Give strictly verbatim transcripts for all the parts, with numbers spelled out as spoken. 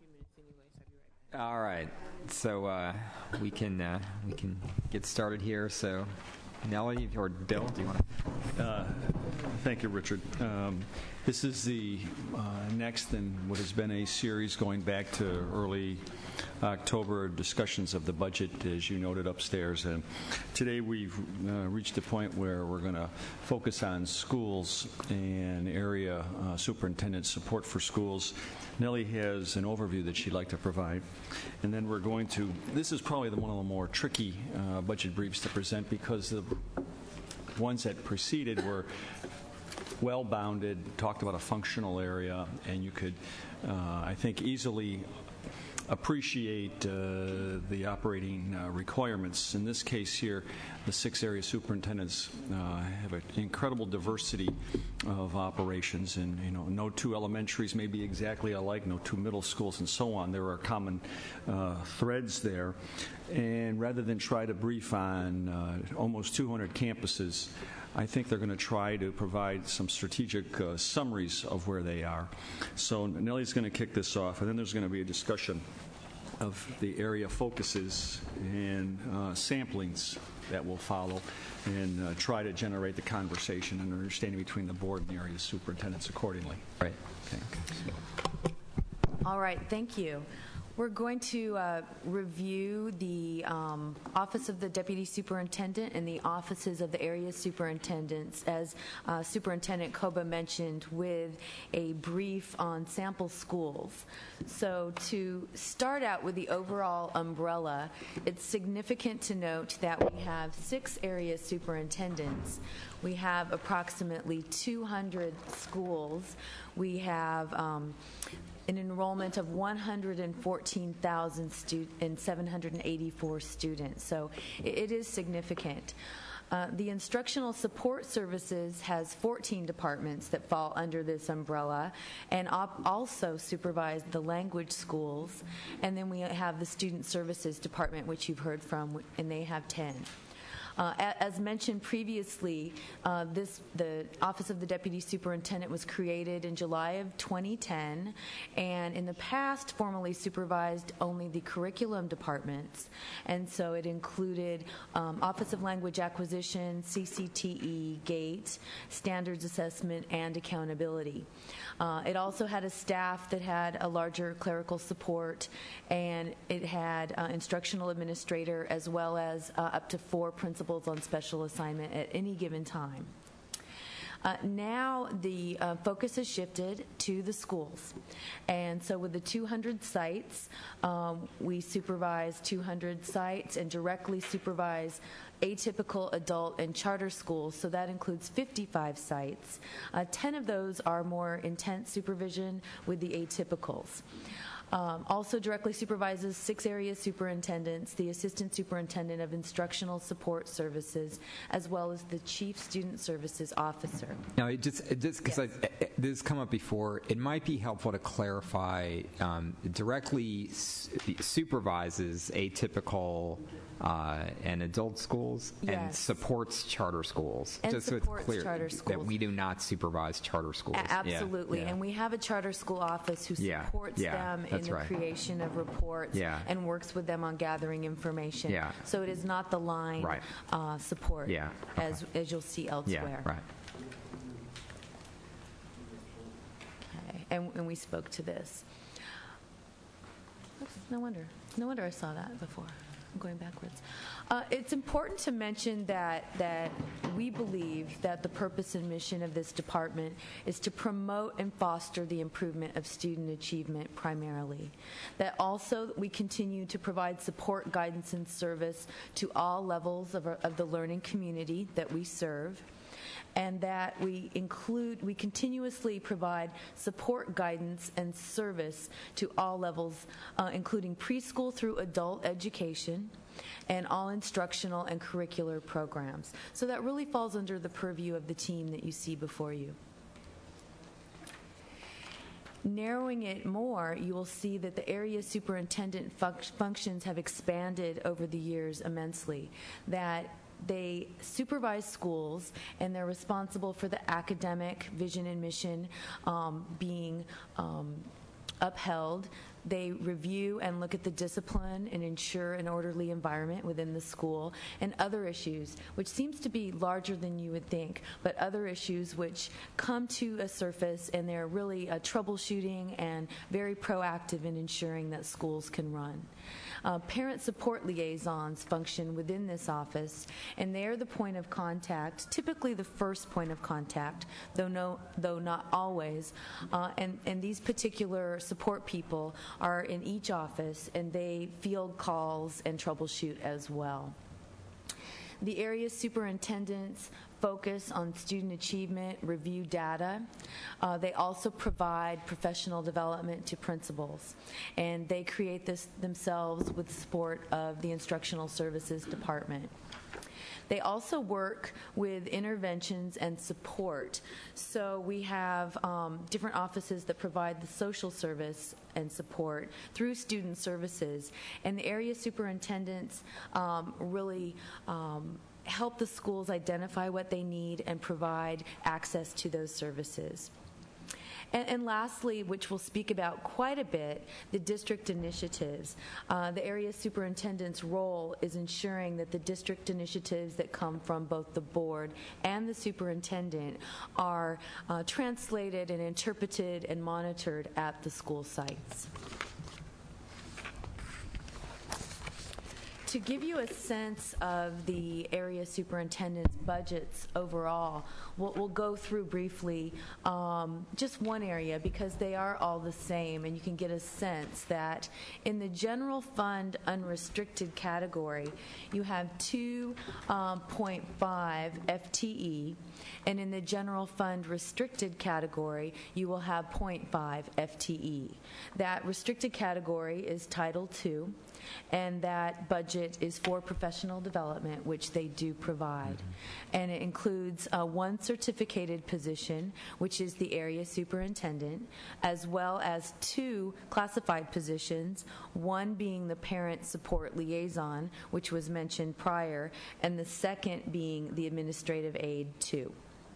All right, so uh, we can uh, we can get started here. So, Nellie or Bill, do you want to? Uh, thank you, Richard. Um, this is the uh, next in what has been a series going back to early October discussions of the budget, as you noted upstairs. And today we've uh, reached a point where we're going to focus on schools and area uh, superintendent support for schools. Nellie has an overview that she'd like to provide. And then we're going to, this is probably the, one of the more tricky uh, budget briefs to present because the ones that preceded were well-bounded, talked about a functional area, and you could, uh, I think, easily appreciate uh, the operating uh, requirements. In this case here, the six area superintendents uh, have an incredible diversity of operations, and you know, no two elementaries may be exactly alike, no two middle schools, and so on. There are common uh, threads there, and rather than try to brief on uh, almost two hundred campuses, I think they're going to try to provide some strategic uh, summaries of where they are. So Nellie's going to kick this off, and then there's going to be a discussion of the area focuses and uh, samplings that will follow, and uh, try to generate the conversation and understanding between the board and the area superintendents accordingly. Right. Okay. All right. Thank you. We're going to uh, review the um, Office of the Deputy Superintendent and the offices of the area superintendents, as uh, Superintendent Koba mentioned, with a brief on sample schools. So to start out with the overall umbrella, it's significant to note that we have six area superintendents. We have approximately two hundred schools. We have um, an enrollment of one hundred fourteen thousand stu- and seven hundred eighty-four students. So it, it is significant. Uh, the Instructional Support Services has fourteen departments that fall under this umbrella, and op- also supervise the language schools. And then we have the Student Services Department, which you've heard from, and they have ten. Uh, as mentioned previously, uh, this the Office of the Deputy Superintendent was created in July of twenty ten, and in the past formally supervised only the curriculum departments, and so it included um, Office of Language Acquisition, C C T E, GATE, Standards Assessment, and Accountability. Uh, it also had a staff that had a larger clerical support, and it had uh, instructional administrator as well as uh, up to four principals on special assignment at any given time. Uh, now the uh, focus has shifted to the schools. And so with the two hundred sites, um, we supervise two hundred sites and directly supervise atypical adult and charter schools. So that includes fifty-five sites. Uh, ten of those are more intense supervision with the atypicals. Um, also directly supervises six area superintendents, the assistant superintendent of instructional support services, as well as the chief student services officer. Now, it just it just because yes. this has come up before, it might be helpful to clarify. Um, directly su- supervises atypical uh, and adult schools, yes. and supports charter schools. And just supports so it's clear charter schools. that we do not supervise charter schools. A- absolutely, yeah. Yeah. And we have a charter school office who yeah. supports yeah. them That's in the right. creation of reports yeah. and works with them on gathering information. Yeah. So it is not the line right. uh, support yeah. okay. as as you'll see elsewhere. Yeah. Right. Okay. And, and we spoke to this. Oops, no wonder. No wonder I saw that before. I'm going backwards. Uh, it's important to mention that that we believe that the purpose and mission of this department is to promote and foster the improvement of student achievement primarily. That also we continue to provide support, guidance, and service to all levels of, our, of the learning community that we serve. And that we include, we continuously provide support, guidance, and service to all levels, uh, including preschool through adult education and all instructional and curricular programs. So that really falls under the purview of the team that you see before you. Narrowing it more, you will see that the area superintendent func- functions have expanded over the years immensely. That they supervise schools, and they're responsible for the academic vision and mission um, being um, upheld, they review and look at the discipline and ensure an orderly environment within the school, and other issues, which seems to be larger than you would think, but other issues which come to a surface, and they're really uh, troubleshooting and very proactive in ensuring that schools can run. Uh, parent support liaisons function within this office, and they're the point of contact, typically the first point of contact, though no, though not always. Uh, and, and these particular support people are in each office, and they field calls and troubleshoot as well. The area superintendents focus on student achievement, review data. Uh, they also provide professional development to principals, and they create this themselves with support of the Instructional Services Department. They also work with interventions and support. So we have um, different offices that provide the social service and support through student services. And the area superintendents um, really um, help the schools identify what they need and provide access to those services. And, and lastly, which we'll speak about quite a bit, the district initiatives. Uh, the area superintendent's role is ensuring that the district initiatives that come from both the board and the superintendent are uh, translated and interpreted and monitored at the school sites. To give you a sense of the area superintendent's budgets overall, we'll, we'll go through briefly um, just one area, because they are all the same, and you can get a sense that in the general fund unrestricted category, you have two point five F T E, and in the general fund restricted category, you will have zero point five F T E. That restricted category is Title two, and that budget is for professional development, which they do provide. Mm-hmm. And it includes uh, one certificated position, which is the area superintendent, as well as two classified positions, one being the parent support liaison, which was mentioned prior, and the second being the administrative aide two.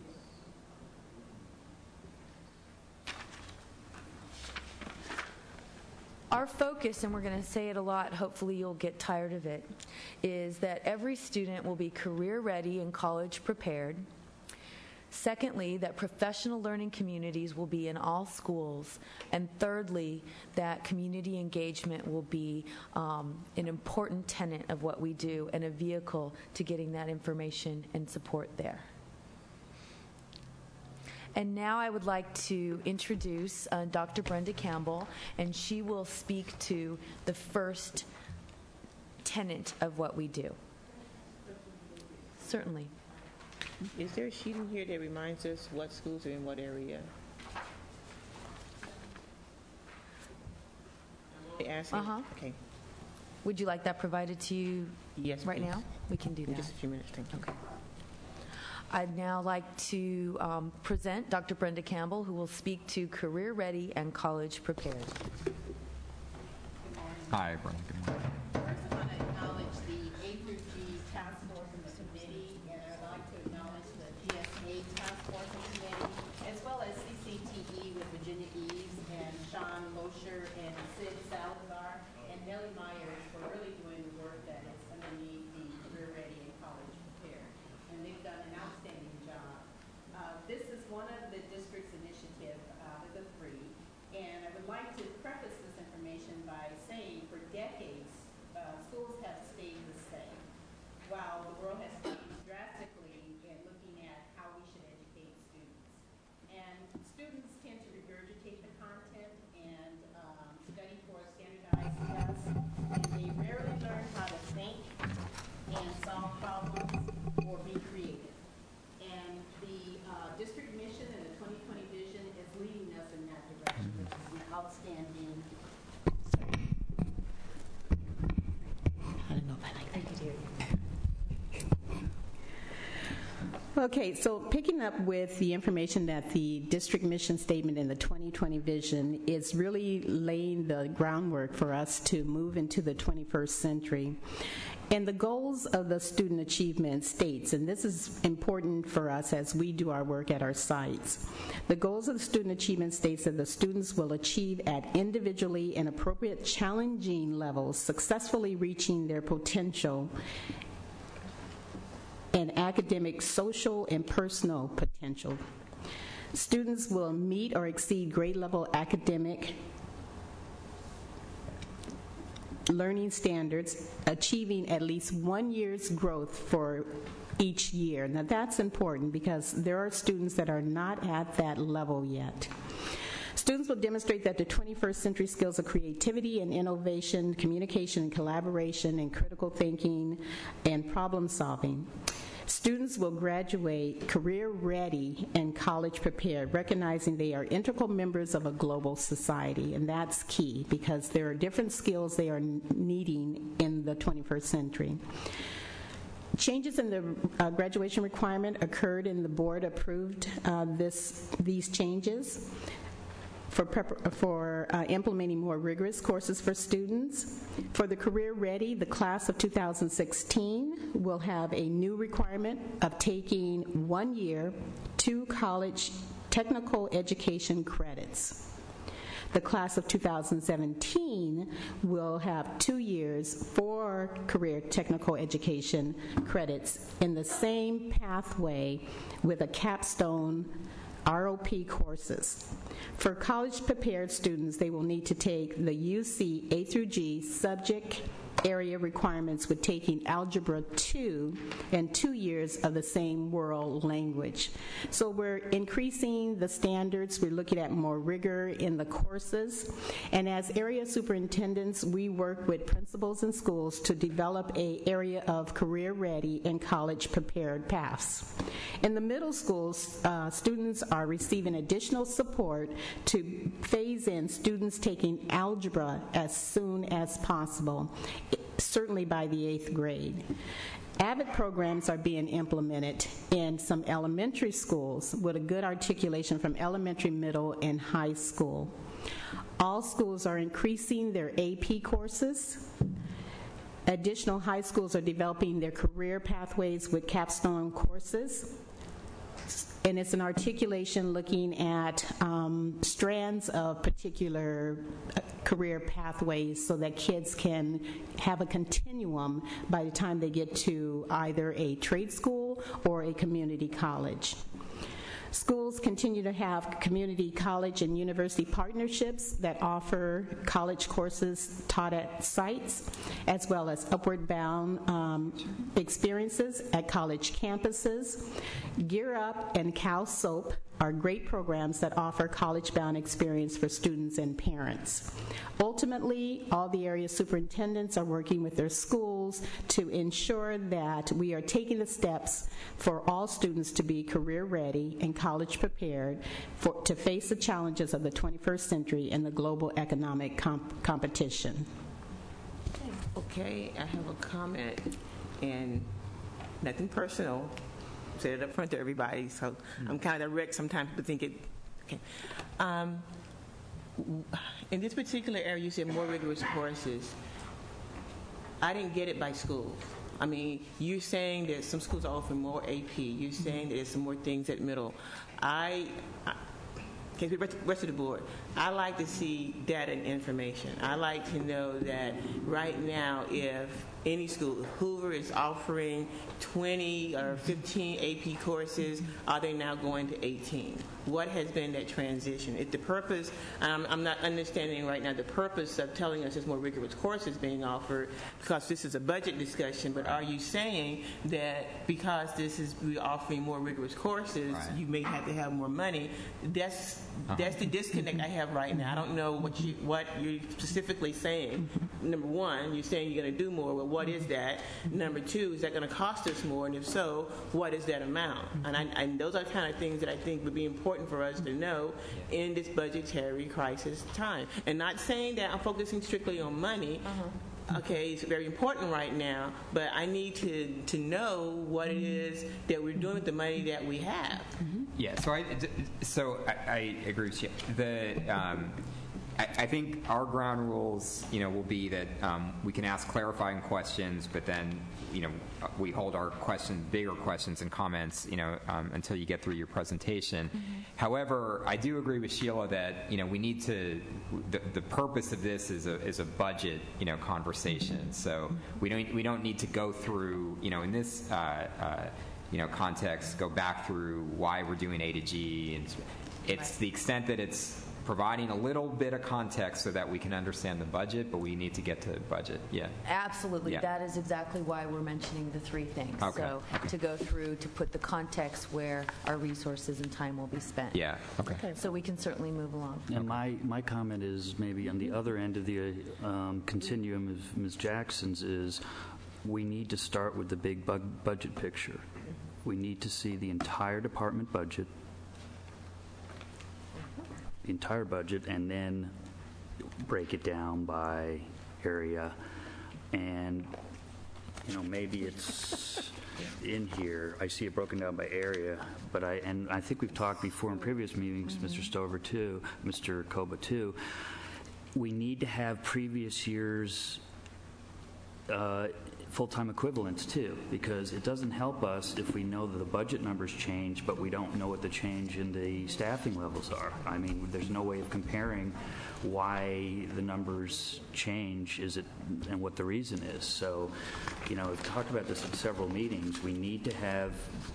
Our focus, and we're going to say it a lot, hopefully you'll get tired of it, is that every student will be career ready and college prepared. Secondly, that professional learning communities will be in all schools. And thirdly, that community engagement will be um, an important tenet of what we do and a vehicle to getting that information and support there. And now I would like to introduce uh, Doctor Brenda Campbell, and she will speak to the first tenet of what we do. Certainly. Is there a sheet in here that reminds us what schools are in what area? Asking? Uh-huh. Okay. Would you like that provided to you Yes, right please. now? We can do In that. just a few minutes, thank you. Okay. I'd now like to um, present Doctor Brenda Campbell, who will speak to Career Ready and College Prepared. Hi, Brenda. Good morning. First, I want to acknowledge the A through G Task Force and the committee, and I'd like to acknowledge the G S A Task Force and committee, as well as C C T E with Virginia Eves and Sean Mosher and Sid Salazar and Nellie Myers for really doing the work that is underneath the Career Ready and College Prepared. And they've done an outstanding job. Uh, this is one of the district's initiative out of the three, and I would like to preface this information by saying for decades, uh, schools have stayed the same, while the world has changed drastically in looking at how we should educate students. And students tend to regurgitate the content and um, study for a standardized test, and they rarely learn how to think and solve problems or be creative. And the uh, district mission and the twenty twenty vision is leading us in that direction, which is an outstanding. I don't know if I like that. Okay, so picking up with the information that the district mission statement in the twenty twenty vision is really laying the groundwork for us to move into the twenty-first century. And the goals of the student achievement states, and this is important for us as we do our work at our sites, the goals of the student achievement states that the students will achieve at individually and appropriate challenging levels, successfully reaching their potential and academic, social, and personal potential. Students will meet or exceed grade level academic learning standards, achieving at least one year's growth for each year. Now that's important because there are students that are not at that level yet. Students will demonstrate that the twenty-first century skills of creativity and innovation, communication and collaboration, and critical thinking and problem solving. Students will graduate career-ready and college-prepared, recognizing they are integral members of a global society, and that's key because there are different skills they are needing in the twenty-first century. Changes in the uh, graduation requirement occurred, and the board approved uh, this, these changes for, prep- for uh, implementing more rigorous courses for students. For the Career Ready, the class of two thousand sixteen will have a new requirement of taking one year, two college technical education credits. The class of two thousand seventeen will have two years, four career technical education credits in the same pathway with a capstone R O P courses. For college-prepared students, they will need to take the U C A through G subject area requirements with taking Algebra two and two years of the same world language. So we're increasing the standards. We're looking at more rigor in the courses. And as area superintendents, we work with principals and schools to develop an area of career-ready and college-prepared paths. In the middle schools, uh, students are receiving additional support to phase in students taking algebra as soon as possible, certainly by the eighth grade. AVID programs are being implemented in some elementary schools with a good articulation from elementary, middle, and high school. All schools are increasing their A P courses. Additional high schools are developing their career pathways with capstone courses. And it's an articulation looking at um, strands of particular career pathways so that kids can have a continuum by the time they get to either a trade school or a community college. Schools continue to have community college and university partnerships that offer college courses taught at sites, as well as upward bound um, experiences at college campuses. Gear Up and Cal Soap are great programs that offer college-bound experience for students and parents. Ultimately, all the area superintendents are working with their schools to ensure that we are taking the steps for all students to be career-ready and college-prepared for, to face the challenges of the twenty-first century and the global economic comp- competition. Okay, I have a comment, and nothing personal. Said it up front to everybody, so mm-hmm. I'm kind of direct. Sometimes people think it. Okay. Um, in this particular area, you said more rigorous courses. I didn't get it by schools. I mean, you're saying that some schools are offering more A P. You're saying that there's some more things at middle. I, I okay, the rest of the board. I like to see data and information. I like to know that right now, if any school, Hoover is offering twenty or fifteen A P courses, are they now going to eighteen? What has been that transition? If the purpose, um, I'm not understanding right now the purpose of telling us there's more rigorous courses being offered, because this is a budget discussion, but are you saying that because this is we're offering more rigorous courses, right, you may have to have more money? That's uh-huh. that's the disconnect I have right now. I don't know what you what you're specifically saying. Number one, you're saying you're going to do more. Well, what is that? Number two, is that going to cost us more? And if so, what is that amount? And, I, and those are the kind of things that I think would be important for us to know in this budgetary crisis time. And not saying that I'm focusing strictly on money. Uh-huh. Okay, it's very important right now, but I need to, to know what it is that we're doing with the money that we have. Mm-hmm. Yeah, so I, so I, I agree with you. The, um, I, I think our ground rules, you know, will be that um, we can ask clarifying questions, but then, you know, we hold our questions, bigger questions and comments, you know, um, until you get through your presentation. Mm-hmm. However, I do agree with Sheila that, you know, we need to, the, the purpose of this is a, is a budget, you know, conversation. Mm-hmm. So we don't, we don't need to go through, you know, in this, uh, uh, you know, context, go back through why we're doing A to G. And it's right. The extent that it's providing a little bit of context so that we can understand the budget, but we need to get to the budget. Yeah. Absolutely. Yeah. That is exactly why we're mentioning the three things. Okay. So okay. to go through, to put the context where our resources and time will be spent. Yeah. Okay. okay. So we can certainly move along. And okay. my, my comment is maybe on the other end of the um, continuum of Miz Jackson's is we need to start with the big bug budget picture. We need to see the entire department budget, the entire budget, and then break it down by area. And, you know, maybe it's in here. I see it broken down by area, but I, and I think we've talked before in previous meetings, mm-hmm. Mister Stover too, Mister Koba too, we need to have previous years uh, full-time equivalents too, because it doesn't help us if we know that the budget numbers change, but we don't know what the change in the staffing levels are. I mean, there's no way of comparing why the numbers change, is it, and what the reason is. So, you know, we've talked about this at several meetings. We need to have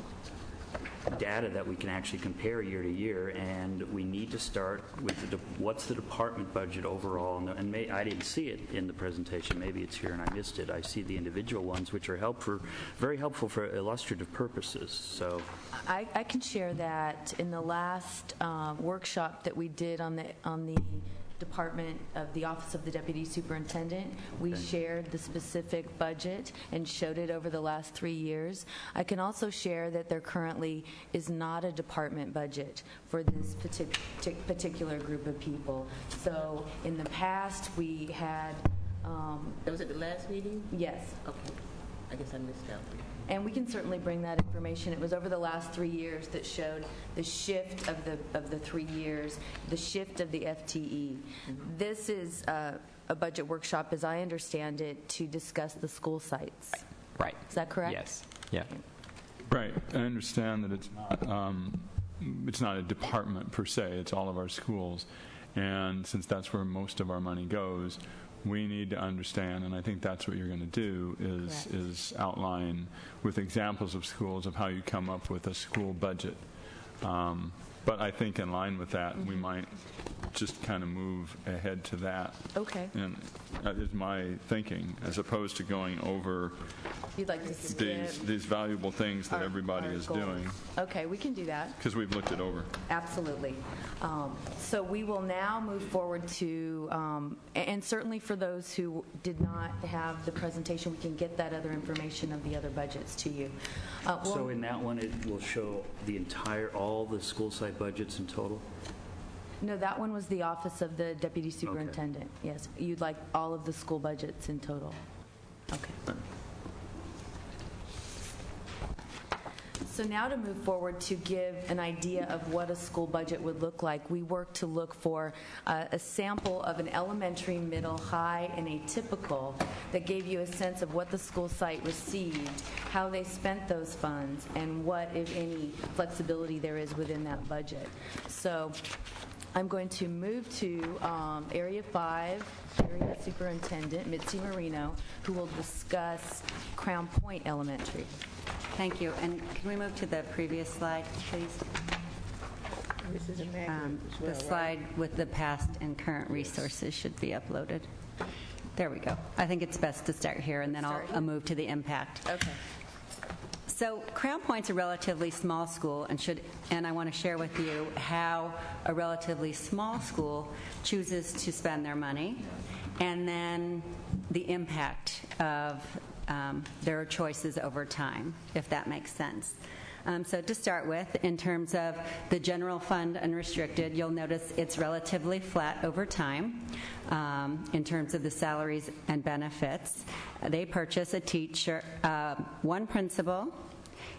data that we can actually compare year to year, and we need to start with the de- what's the department budget overall. And, and may, I didn't see it in the presentation. Maybe it's here and I missed it. I see the individual ones, which are helpful, very helpful for illustrative purposes. So, I, I can share that in the last uh, workshop that we did on the on the. Department of the Office of the Deputy Superintendent. We okay. shared the specific budget and showed it over the last three years. I can also share that there currently is not a department budget for this partic- particular group of people. So in the past we had... Um, that was at the last meeting? Yes. Okay. I guess I missed that one. And we can certainly bring that information. It was over the last three years that showed the shift of the of the three years, the shift of the F T E. Mm-hmm. This is uh, a budget workshop, as I understand it, to discuss the school sites. Right. Is that correct? Yes. Yeah. Right. I understand that it's not um, it's not a department per se. It's all of our schools, and since that's where most of our money goes, we need to understand, and I think that's what you're going to do, is Correct. is outline with examples of schools of how you come up with a school budget. Um, but I think in line with that, mm-hmm. we might just kind of move ahead to that. Okay. And that is my thinking, as opposed to going over You'd like to skip these, these valuable things that our, everybody our is goals. doing. Okay, we can do that. Because we've looked it over. Absolutely. Um, so we will now move forward to, um, and certainly for those who did not have the presentation, we can get that other information of the other budgets to you. Uh, well, so in that one, it will show the entire, all the school site budgets in total? No, that one was the Office of the Deputy Superintendent. Okay. Yes, you'd like all of the school budgets in total. Okay. So now to move forward to give an idea of what a school budget would look like, we worked to look for uh, a sample of an elementary, middle, high, and a typical that gave you a sense of what the school site received, how they spent those funds, and what, if any, flexibility there is within that budget. So I'm going to move to um, Area five, Area Superintendent Mitzi Marino, who will discuss Crown Point Elementary. Thank you. And can we move to the previous slide, please? This is a magnet Um, as well, the slide right? with the past and current resources should be uploaded. There we go. I think it's best to start here, and then I'll, I'll move to the impact. Okay. So Crown Point's a relatively small school, and should and I want to share with you how a relatively small school chooses to spend their money, and then the impact of um, their choices over time, if that makes sense. Um, so to start with, in terms of the general fund unrestricted, you'll notice it's relatively flat over time um, in terms of the salaries and benefits. They purchase a teacher, uh, one principal,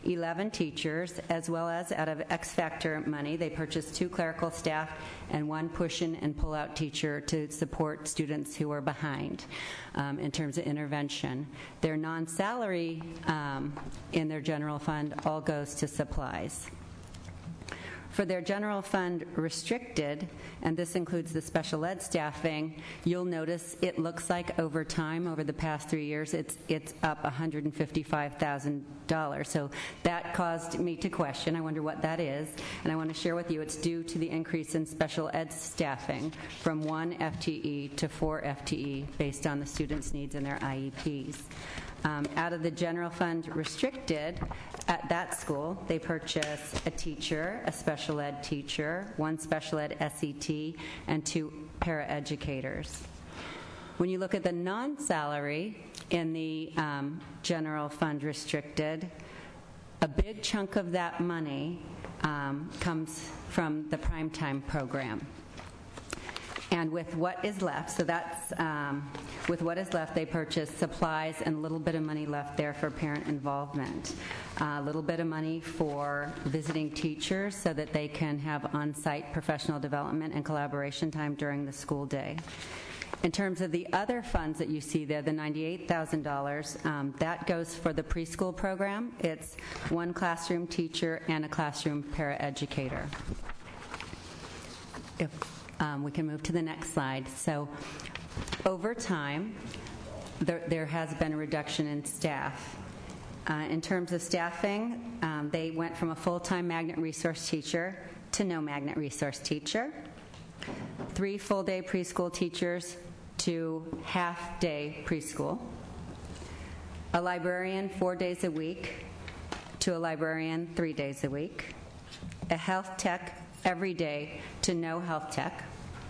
eleven teachers, as well as out of X Factor money, they purchased two clerical staff and one push-in and pull-out teacher to support students who are behind um, in terms of intervention. Their non-salary um, in their general fund all goes to supplies. For their general fund restricted, and this includes the special ed staffing, you'll notice it looks like over time, over the past three years, it's it's up one hundred fifty-five thousand dollars. So that caused me to question, I wonder what that is. And I want to share with you it's due to the increase in special ed staffing from one F T E to four F T E based on the students' needs and their I E Ps. Um, out of the general fund restricted, at that school, they purchase a teacher, a special ed teacher, one special ed S E T, and two paraeducators. When you look at the non-salary in the um, general fund restricted, a big chunk of that money um, comes from the Primetime program. And with what is left, so that's, um, with what is left, they purchase supplies and a little bit of money left there for parent involvement. A uh, little bit of money for visiting teachers so that they can have on-site professional development and collaboration time during the school day. In terms of the other funds that you see there, the ninety-eight thousand dollars, um, that goes for the preschool program. It's one classroom teacher and a classroom paraeducator. If Um, we can move to the next slide. So over time, there, there has been a reduction in staff. Uh, in terms of staffing, um, they went from a full-time magnet resource teacher to no magnet resource teacher, three full-day preschool teachers to half-day preschool, a librarian four days a week to a librarian three days a week, a health tech every day to no health tech.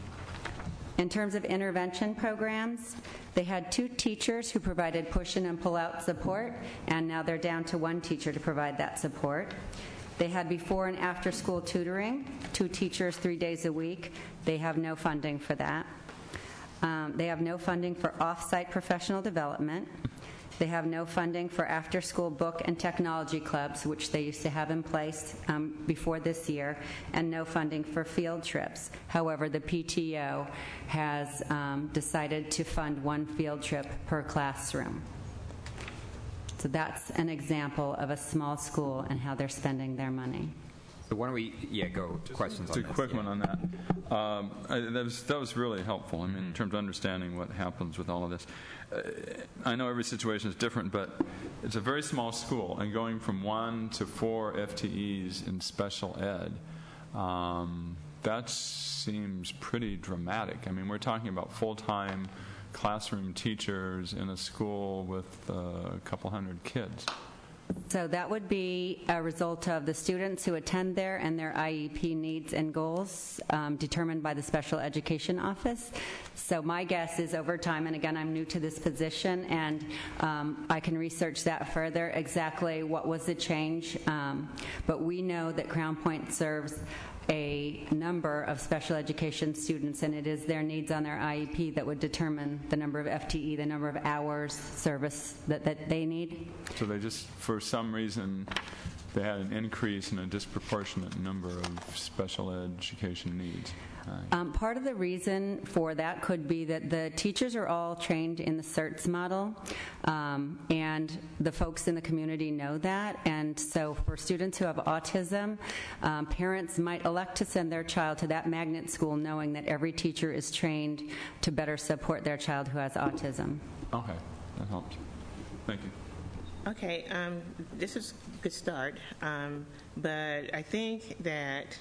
In terms of intervention programs, they had two teachers who provided push-in and pull-out support, and now they're down to one teacher to provide that support. They had before and after school tutoring, two teachers three days a week. They have no funding for that. Um, they have no funding for off-site professional development. They have no funding for after-school book and technology clubs, which they used to have in place um, before this year, and no funding for field trips. However, the P T O has um, decided to fund one field trip per classroom. So that's an example of a small school and how they're spending their money. So why don't we, yeah, go questions on Just a this. quick yeah. one on that. Um, I, that, was, that was really helpful, I mean, in terms of understanding what happens with all of this. Uh, I know every situation is different, but it's a very small school, and going from one to four F T Es in special ed, um, that seems pretty dramatic. I mean, we're talking about full-time classroom teachers in a school with uh, a couple hundred kids. So that would be a result of the students who attend there and their I E P needs and goals um, determined by the special education office. So my guess is over time, and again, I'm new to this position, and um, I can research that further, exactly what was the change. Um, but we know that Crown Point serves a number of special education students, and it is their needs on their I E P that would determine the number of F T E, the number of hours service that, that they need. So they just, for some reason, they had an increase in a disproportionate number of special education needs. Uh, Um, part of the reason for that could be that the teachers are all trained in the CERTS model, um, and the folks in the community know that. And so for students who have autism, um, parents might elect to send their child to that magnet school knowing that every teacher is trained to better support their child who has autism. okay, that helps. Thank you. Okay, um, this is a good start, um, but I think that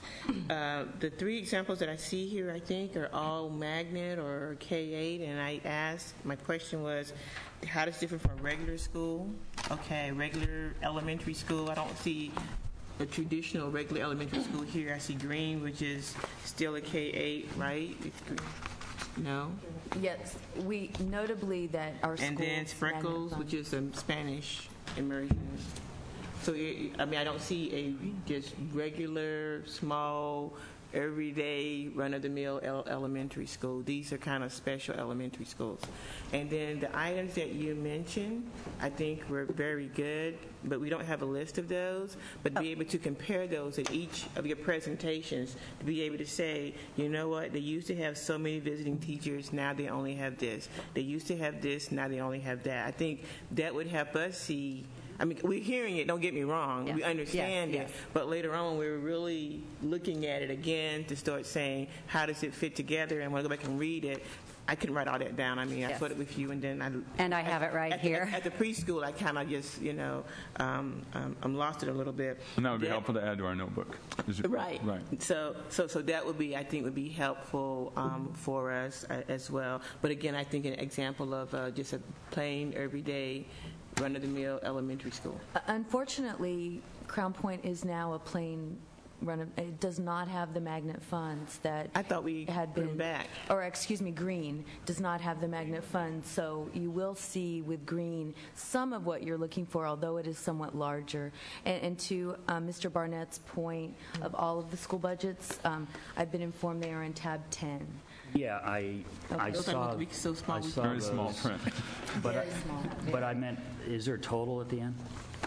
uh, the three examples that I see here, I think, are all magnet or K eight, and I asked, my question was, how does it differ from regular school? Okay, regular elementary school, I don't see a traditional regular elementary school here. I see green, which is still a K eight, right? It's green. No? Yes, we notably that our schools. And then Freckles, which is a Spanish immersion. So, it, I mean, I don't see a just regular, small everyday run-of-the-mill el- elementary school. These are kind of special elementary schools. And then the items that you mentioned, I think were very good, but we don't have a list of those. But to be able to compare those at each of your presentations, to be able to say, you know what, they used to have so many visiting teachers, now they only have this. They used to have this, now they only have that. I think that would help us see. I mean, we're hearing it, don't get me wrong. Yes. We understand Yes, it. yes. But later on, we're really looking at it again to start saying, how does it fit together? And when I go back and read it, I couldn't write all that down. I mean, I Yes. put it with you, and then I... And I have it right at, here. At, at the preschool, I kind of just, you know, um, um, I'm lost it a little bit. And that would be That- helpful to add to our notebook. Is it- Right. Right. So, so, so that would be, I think, would be helpful um, for us uh, as well. But again, I think an example of uh, just a plain, everyday, run-of-the-mill elementary school. Uh, Unfortunately, Crown Point is now a plain run of, it does not have the magnet funds that I thought we had put been 'em back. Or excuse me, Green does not have the magnet funds. So you will see with Green some of what you're looking for, although it is somewhat larger. And, and to uh, Mister Barnett's point of all of the school budgets, um, I've been informed they are in tab ten. Yeah, I, I Those saw. are so small I we saw Very small those. print. But I, Very small. but I meant, is there a total at the end?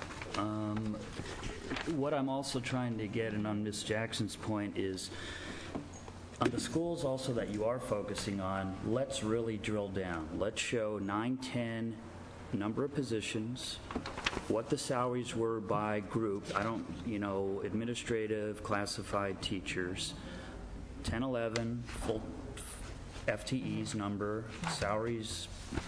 Um, what I'm also trying to get, and on Miz Jackson's point, is on the schools also that you are focusing on, let's really drill down. Let's show nine, ten number of positions, what the salaries were by group. I don't, you know, administrative, classified teachers, ten, eleven, full F T Es number, salaries.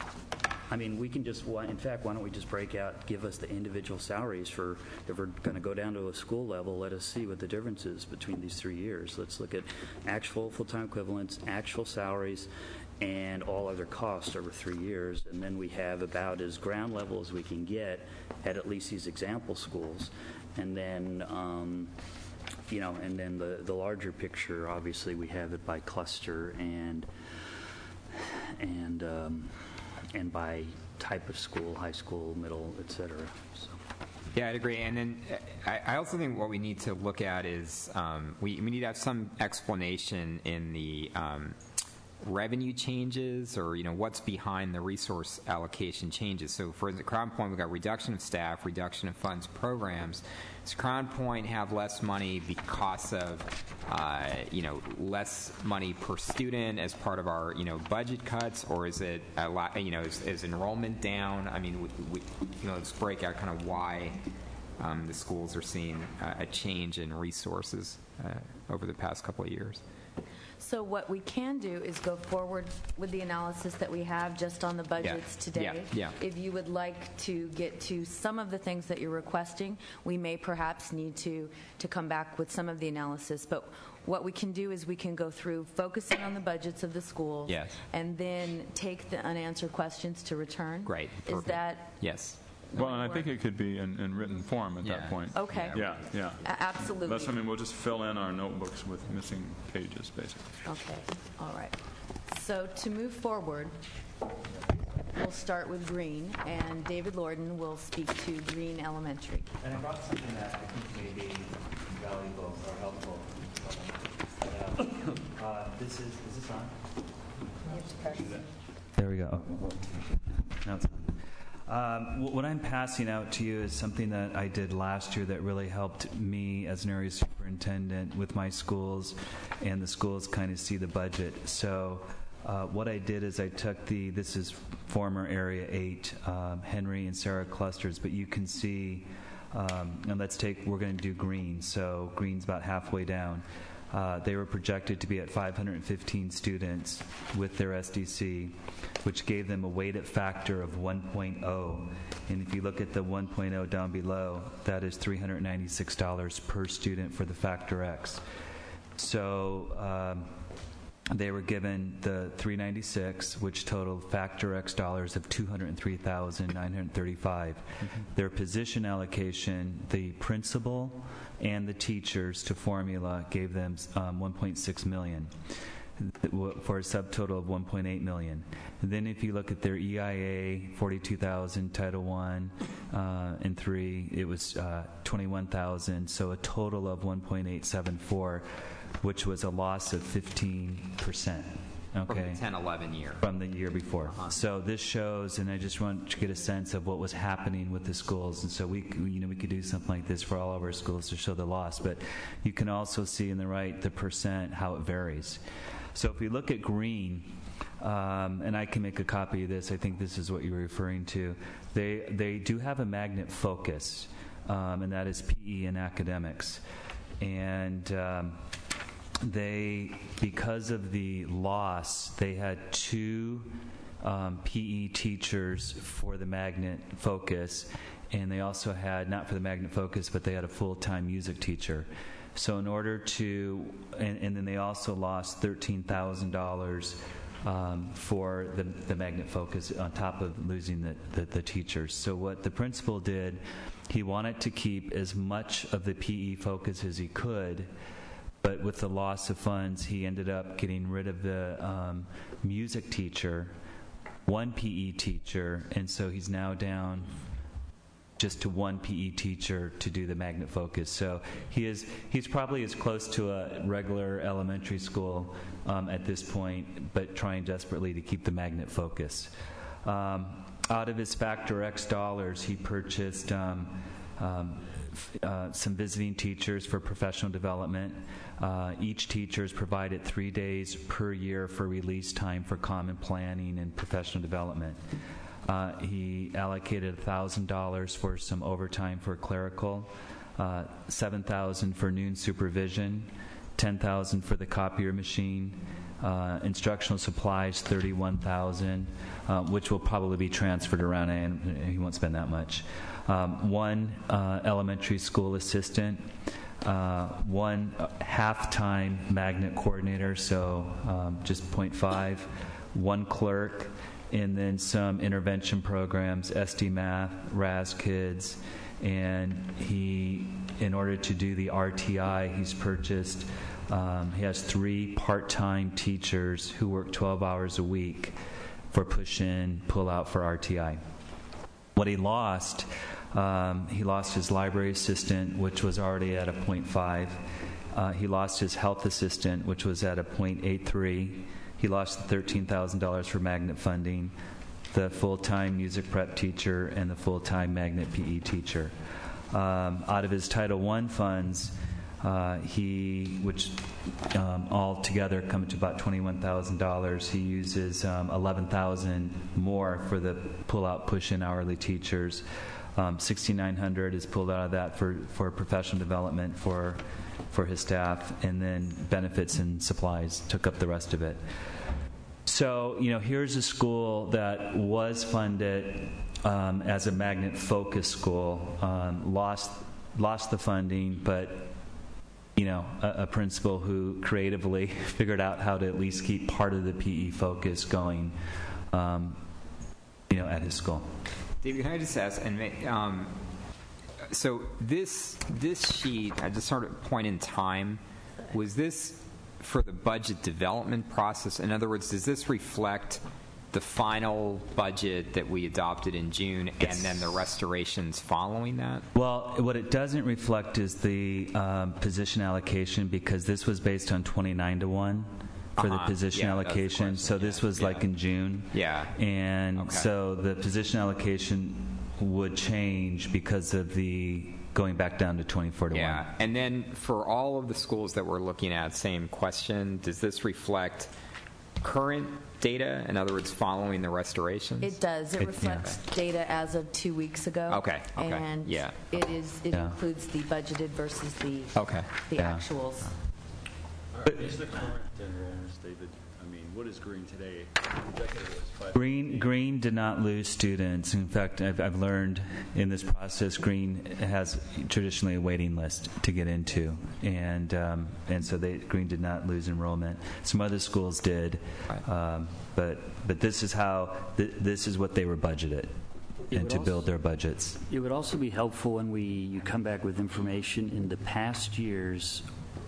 I mean, we can just, why- in fact, why don't we just break out, give us the individual salaries for, if we're going to go down to a school level, let us see what the difference is between these three years. Let's look at actual full-time equivalents, actual salaries, and all other costs over three years. And then we have about as ground level as we can get at at least these example schools. And then, um, you know, and then the, the larger picture, obviously, we have it by cluster and, and, um, and by type of school, high school, middle, et cetera. So. Yeah, I'd agree. And then uh, I, I also think what we need to look at is um, we, we need to have some explanation in the um, revenue changes, or you know what's behind the resource allocation changes. So for the Crown Point, we've got reduction of staff, reduction of funds programs. Does Crown Point have less money because of uh, you know less money per student as part of our you know budget cuts, or is it a lot, you know is, is enrollment down? I mean, we, we, you know let's break out kind of why um, the schools are seeing uh, a change in resources uh, over the past couple of years. So what we can do is go forward with the analysis that we have just on the budgets today. Yeah, yeah. If you would like to get to some of the things that you're requesting, we may perhaps need to, to come back with some of the analysis. But what we can do is we can go through focusing on the budgets of the schools. Yes. And then take the unanswered questions to return. Great. Is Perfect. that... Yes. Well, and I think it could be in, in written form at Yeah. that point. Okay. Yeah, yeah. A- Absolutely. That's, I mean, we'll just fill in our notebooks with missing pages, basically. Okay, all right. So to move forward, we'll start with Green, and David Lorden will speak to Green Elementary. And I brought something that I think may be valuable or helpful. Uh, uh, this is, is this on? There we go. Now it's on. Um, wh- what I'm passing out to you is something that I did last year that really helped me as an area superintendent with my schools, and the schools kind of see the budget. So uh, what I did is I took the, this is former Area eight, um, Henry and Sarah clusters, but you can see, um, and let's take, we're going to do Green. So Green's about halfway down. Uh, they were projected to be at five hundred fifteen students with their S D C, which gave them a weighted factor of one point oh. And if you look at the one point oh down below, that is three hundred ninety-six dollars per student for the factor X. So um, they were given the three hundred ninety-six, which totaled factor X dollars of two hundred three thousand nine hundred thirty-five. Mm-hmm. Their position allocation, the principal and the teachers to formula, gave them um, one point six million. for a subtotal of one point eight million. And then if you look at their E I A, forty-two thousand, Title One uh, and three, it was uh, twenty-one thousand, so a total of one point eight seven four, which was a loss of fifteen percent. Okay. From the ten eleven year. From the year before. Uh-huh. So this shows, and I just want to get a sense of what was happening with the schools. And so we, you know, we could do something like this for all of our schools to show the loss. But you can also see in the right the percent, how it varies. So if we look at green, um, and I can make a copy of this, I think this is what you're referring to. They, they do have a magnet focus, um, and that is P E and academics. And um, they, because of the loss, they had two um, P E teachers for the magnet focus, and they also had, not for the magnet focus, but they had a full-time music teacher. So in order to, and, and then they also lost thirteen thousand dollars um, for the, the magnet focus on top of losing the, the, the teachers. So what the principal did, he wanted to keep as much of the P E focus as he could, but with the loss of funds, he ended up getting rid of the um, music teacher, one P E teacher, and so he's now down just to one P E teacher to do the magnet focus. So he is he's probably as close to a regular elementary school um, at this point, but trying desperately to keep the magnet focus. Um, out of his Factor X dollars, he purchased um, um, uh, some visiting teachers for professional development. Uh, each teacher is provided three days per year for release time for common planning and professional development. Uh, he allocated one thousand dollars for some overtime for clerical, uh, seven thousand dollars for noon supervision, ten thousand dollars for the copier machine, uh, instructional supplies, thirty-one thousand dollars, uh, which will probably be transferred around, and he won't spend that much. Um, one uh, elementary school assistant, uh, one half-time magnet coordinator, so um, just zero point five, one clerk, and then some intervention programs, S D Math, R A S Kids, and he, in order to do the R T I, he's purchased, um, he has three part-time teachers who work twelve hours a week for push-in, pull-out for R T I. What he lost, um, he lost his library assistant, which was already at a zero point five. Uh, he lost his health assistant, which was at a zero point eight three. He lost the thirteen thousand dollars for magnet funding, the full-time music prep teacher, and the full-time magnet P E teacher. Um, out of his Title One funds, uh, he, which um, all together come to about twenty-one thousand dollars, he uses um, eleven thousand dollars more for the pull-out, push-in hourly teachers. Um, sixty-nine hundred dollars is pulled out of that for, for professional development for, for his staff, and then benefits and supplies took up the rest of it. So, you know, here's a school that was funded um, as a magnet-focused school, um, lost lost the funding, but, you know, a, a principal who creatively figured out how to at least keep part of the P E focus going, um, you know, at his school. David, can I just ask, and um, so this this sheet, at this sort of point in time, was this for the budget development process? In other words, does this reflect the final budget that we adopted in June, yes, and then the restorations following that? Well, what it doesn't reflect is the um, position allocation, because this was based on twenty-nine to one for uh-huh. the position yeah, allocation. So this yeah. was yeah. like in June. Yeah. And okay. so the position allocation would change because of the going back down to twenty-four to yeah. one. Yeah, and then for all of the schools that we're looking at, same question, does this reflect current data, in other words, following the restorations? It does. It, It- reflects yeah. data as of two weeks ago. Okay, okay, And yeah. it is. It Yeah. includes the budgeted versus the Okay. the Yeah. actuals. Is the current enrollments, David, I mean, what is green today? Projected was five- Green Green did not lose students. In fact, I've, I've learned in this process, Green has traditionally a waiting list to get into, and um, and so they, Green did not lose enrollment. Some other schools did, Right. um, but but this is how th- this is what they were budgeted, It and would to also- build their budgets. It would also be helpful when we you come back with information in the past years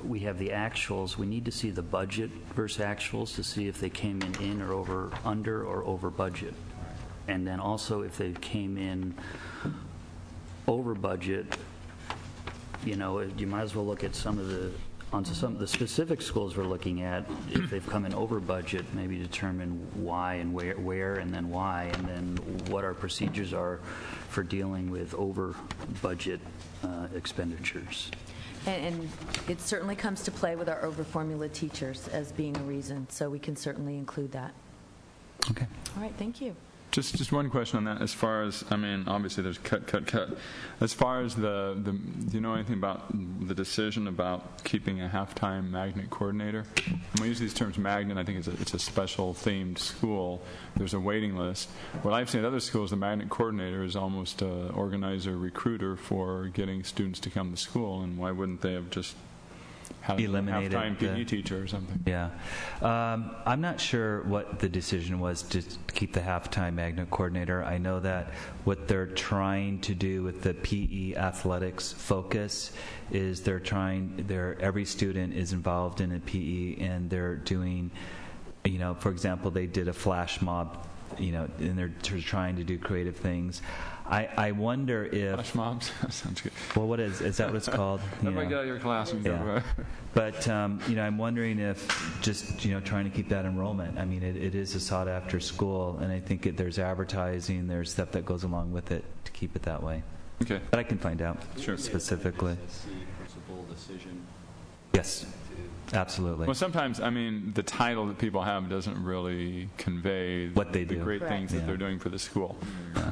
we have the actuals, we need to see the budget versus actuals to see if they came in in or over, under or over budget. And then also if they came in over budget, you know, you might as well look at some of the, on some of the specific schools we're looking at. If they've come in over budget, maybe determine why and where, where and then why, and then what our procedures are for dealing with over budget uh, expenditures. And, and it certainly comes to play with our over formula teachers as being a reason, so we can certainly include that. Okay. All right, thank you. Just just one question on that. As far as, I mean, obviously there's cut, cut, cut. As far as the, the do you know anything about the decision about keeping a halftime magnet coordinator? And we use these terms magnet. I think it's a, it's a special themed school. There's a waiting list. What I've seen at other schools, the magnet coordinator is almost an organizer, recruiter for getting students to come to school. And why wouldn't they have just had a Eliminated halftime P E the- teacher or something? Yeah. Um, I'm not sure what the decision was to keep the halftime magnet coordinator. I know that what they're trying to do with the P E athletics focus is they're trying, they're, every student is involved in a P E, and they're doing, you know, for example, they did a flash mob, you know, and they're t- trying to do creative things. I, I wonder if... Flash mobs? Sounds good. Well, what is, is that what it's called? You Everybody know? get out of your class and Yeah. go. But, um, you know, I'm wondering if just, you know, trying to keep that enrollment. I mean, it, it is a sought-after school, and I think it, there's advertising, there's stuff that goes along with it to keep it that way. Okay. But I can find out Sure. specifically. Principal decision. Yes, absolutely. Well, sometimes, I mean, the title that people have doesn't really convey What they the do. great Correct. things that Yeah. they're doing for the school. Yeah.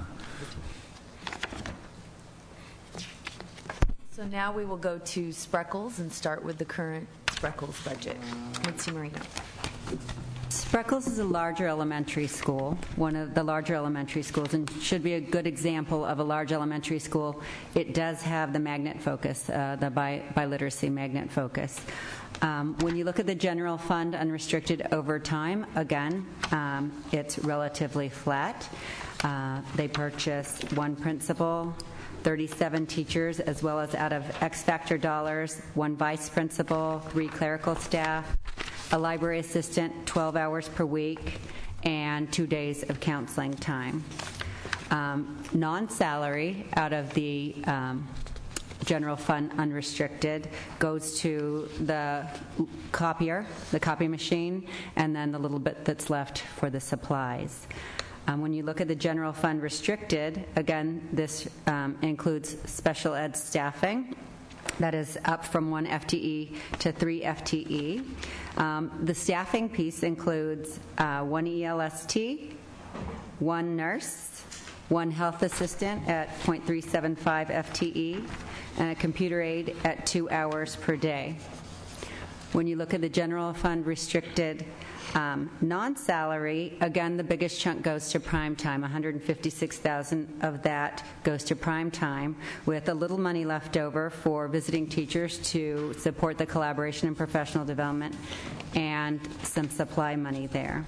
So now we will go to Spreckles and start with the current Spreckles budget. Nancy Marino. Spreckles is a larger elementary school, one of the larger elementary schools, and should be a good example of a large elementary school. It does have the magnet focus, uh, the bi- biliteracy magnet focus. Um, when you look at the general fund unrestricted overtime, again, um, it's relatively flat. Uh, they purchase one principal, thirty-seven teachers, as well as out of X Factor dollars, one vice principal, three clerical staff, a library assistant, twelve hours per week, and two days of counseling time. Um, non-salary out of the um, general fund unrestricted goes to the copier, the copy machine, and then the little bit that's left for the supplies. Um, when you look at the general fund restricted, again, this um, includes special ed staffing. That is up from one F T E to three F T E. Um, the staffing piece includes uh, one E L S T, one nurse, one health assistant at zero point three seven five F T E, and a computer aide at two hours per day. When you look at the general fund restricted um, non-salary, again, the biggest chunk goes to prime time. one hundred fifty-six thousand dollars of that goes to prime time, with a little money left over for visiting teachers to support the collaboration and professional development, and some supply money there.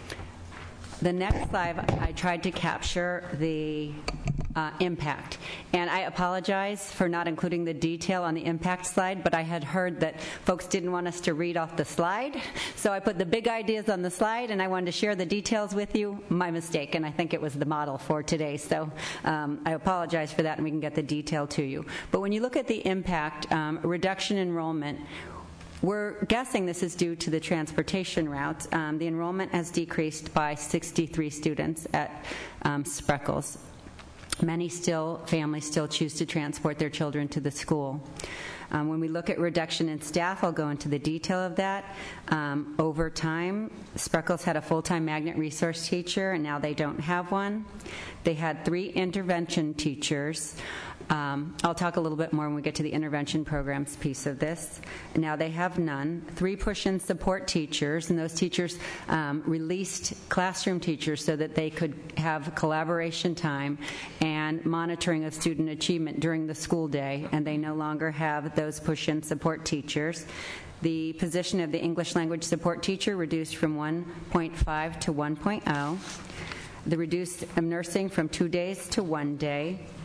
The next slide, I tried to capture the uh, impact. And I apologize for not including the detail on the impact slide, but I had heard that folks didn't want us to read off the slide. So I put the big ideas on the slide, and I wanted to share the details with you. My mistake, and I think it was the model for today. So um, I apologize for that, and we can get the detail to you. But when you look at the impact, um, reduction in enrollment, we're guessing this is due to the transportation routes. Um, the enrollment has decreased by sixty-three students at um, Spreckles. Many still, families still choose to transport their children to the school. Um, when we look at reduction in staff, I'll go into the detail of that. Um, over time, Spreckles had a full-time magnet resource teacher, and now they don't have one. They had three intervention teachers. Um, I'll talk a little bit more when we get to the intervention programs piece of this. Now they have none. Three push-in support teachers, and those teachers um, released classroom teachers so that they could have collaboration time and monitoring of student achievement during the school day, and they no longer have those push-in support teachers. The position of the English language support teacher reduced from one point five to one point oh. The reduced nursing from two days to one day.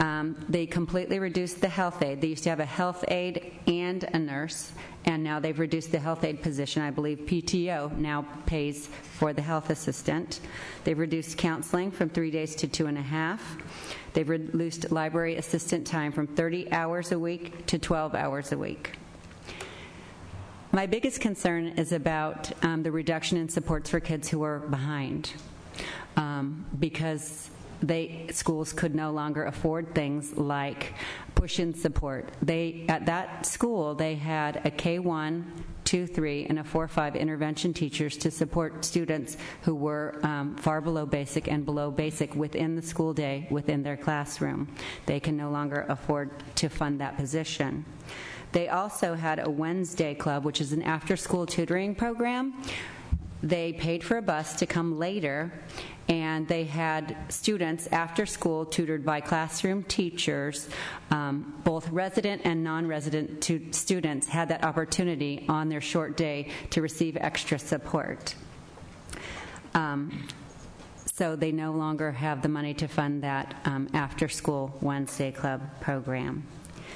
Um, they completely reduced the health aide. They used to have a health aide and a nurse, and now they've reduced the health aide position. I believe P T O now pays for the health assistant. They've reduced counseling from three days to two and a half. They've reduced library assistant time from thirty hours a week to twelve hours a week. My biggest concern is about um, the reduction in supports for kids who are behind, um, because they schools could no longer afford things like push-in support. They at that school they had a K one, two, three, and a four, five intervention teachers to support students who were um, far below basic and below basic within the school day within their classroom. They can no longer afford to fund that position. They also had a Wednesday club, which is an after-school tutoring program. They paid for a bus to come later, and they had students after school tutored by classroom teachers. Um, both resident and non-resident tu- students had that opportunity on their short day to receive extra support. Um, so they no longer have the money to fund that um, after-school Wednesday club program.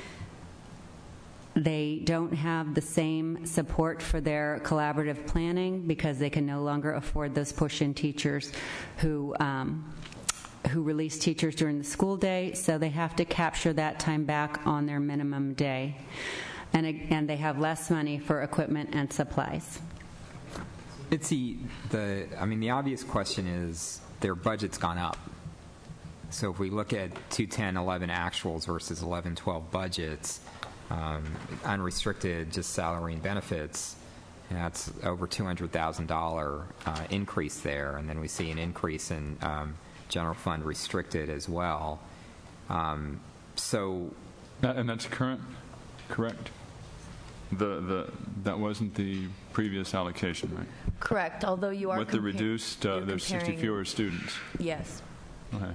They don't have the same support for their collaborative planning because they can no longer afford those push-in teachers who um, who release teachers during the school day, so they have to capture that time back on their minimum day. And, and they have less money for equipment and supplies. It's the, the, I mean, the obvious question is their budget's gone up. So if we look at two ten eleven actuals versus eleven twelve budgets, Um, unrestricted, just salary and benefits, that's over two hundred thousand dollars uh, increase there. And then we see an increase in um, general fund restricted as well. Um, so, That, and that's current, correct? The the that wasn't the previous allocation, right? Correct, although you are With the compar- reduced, uh, you're there's sixty comparing- fewer students. Yes. Okay.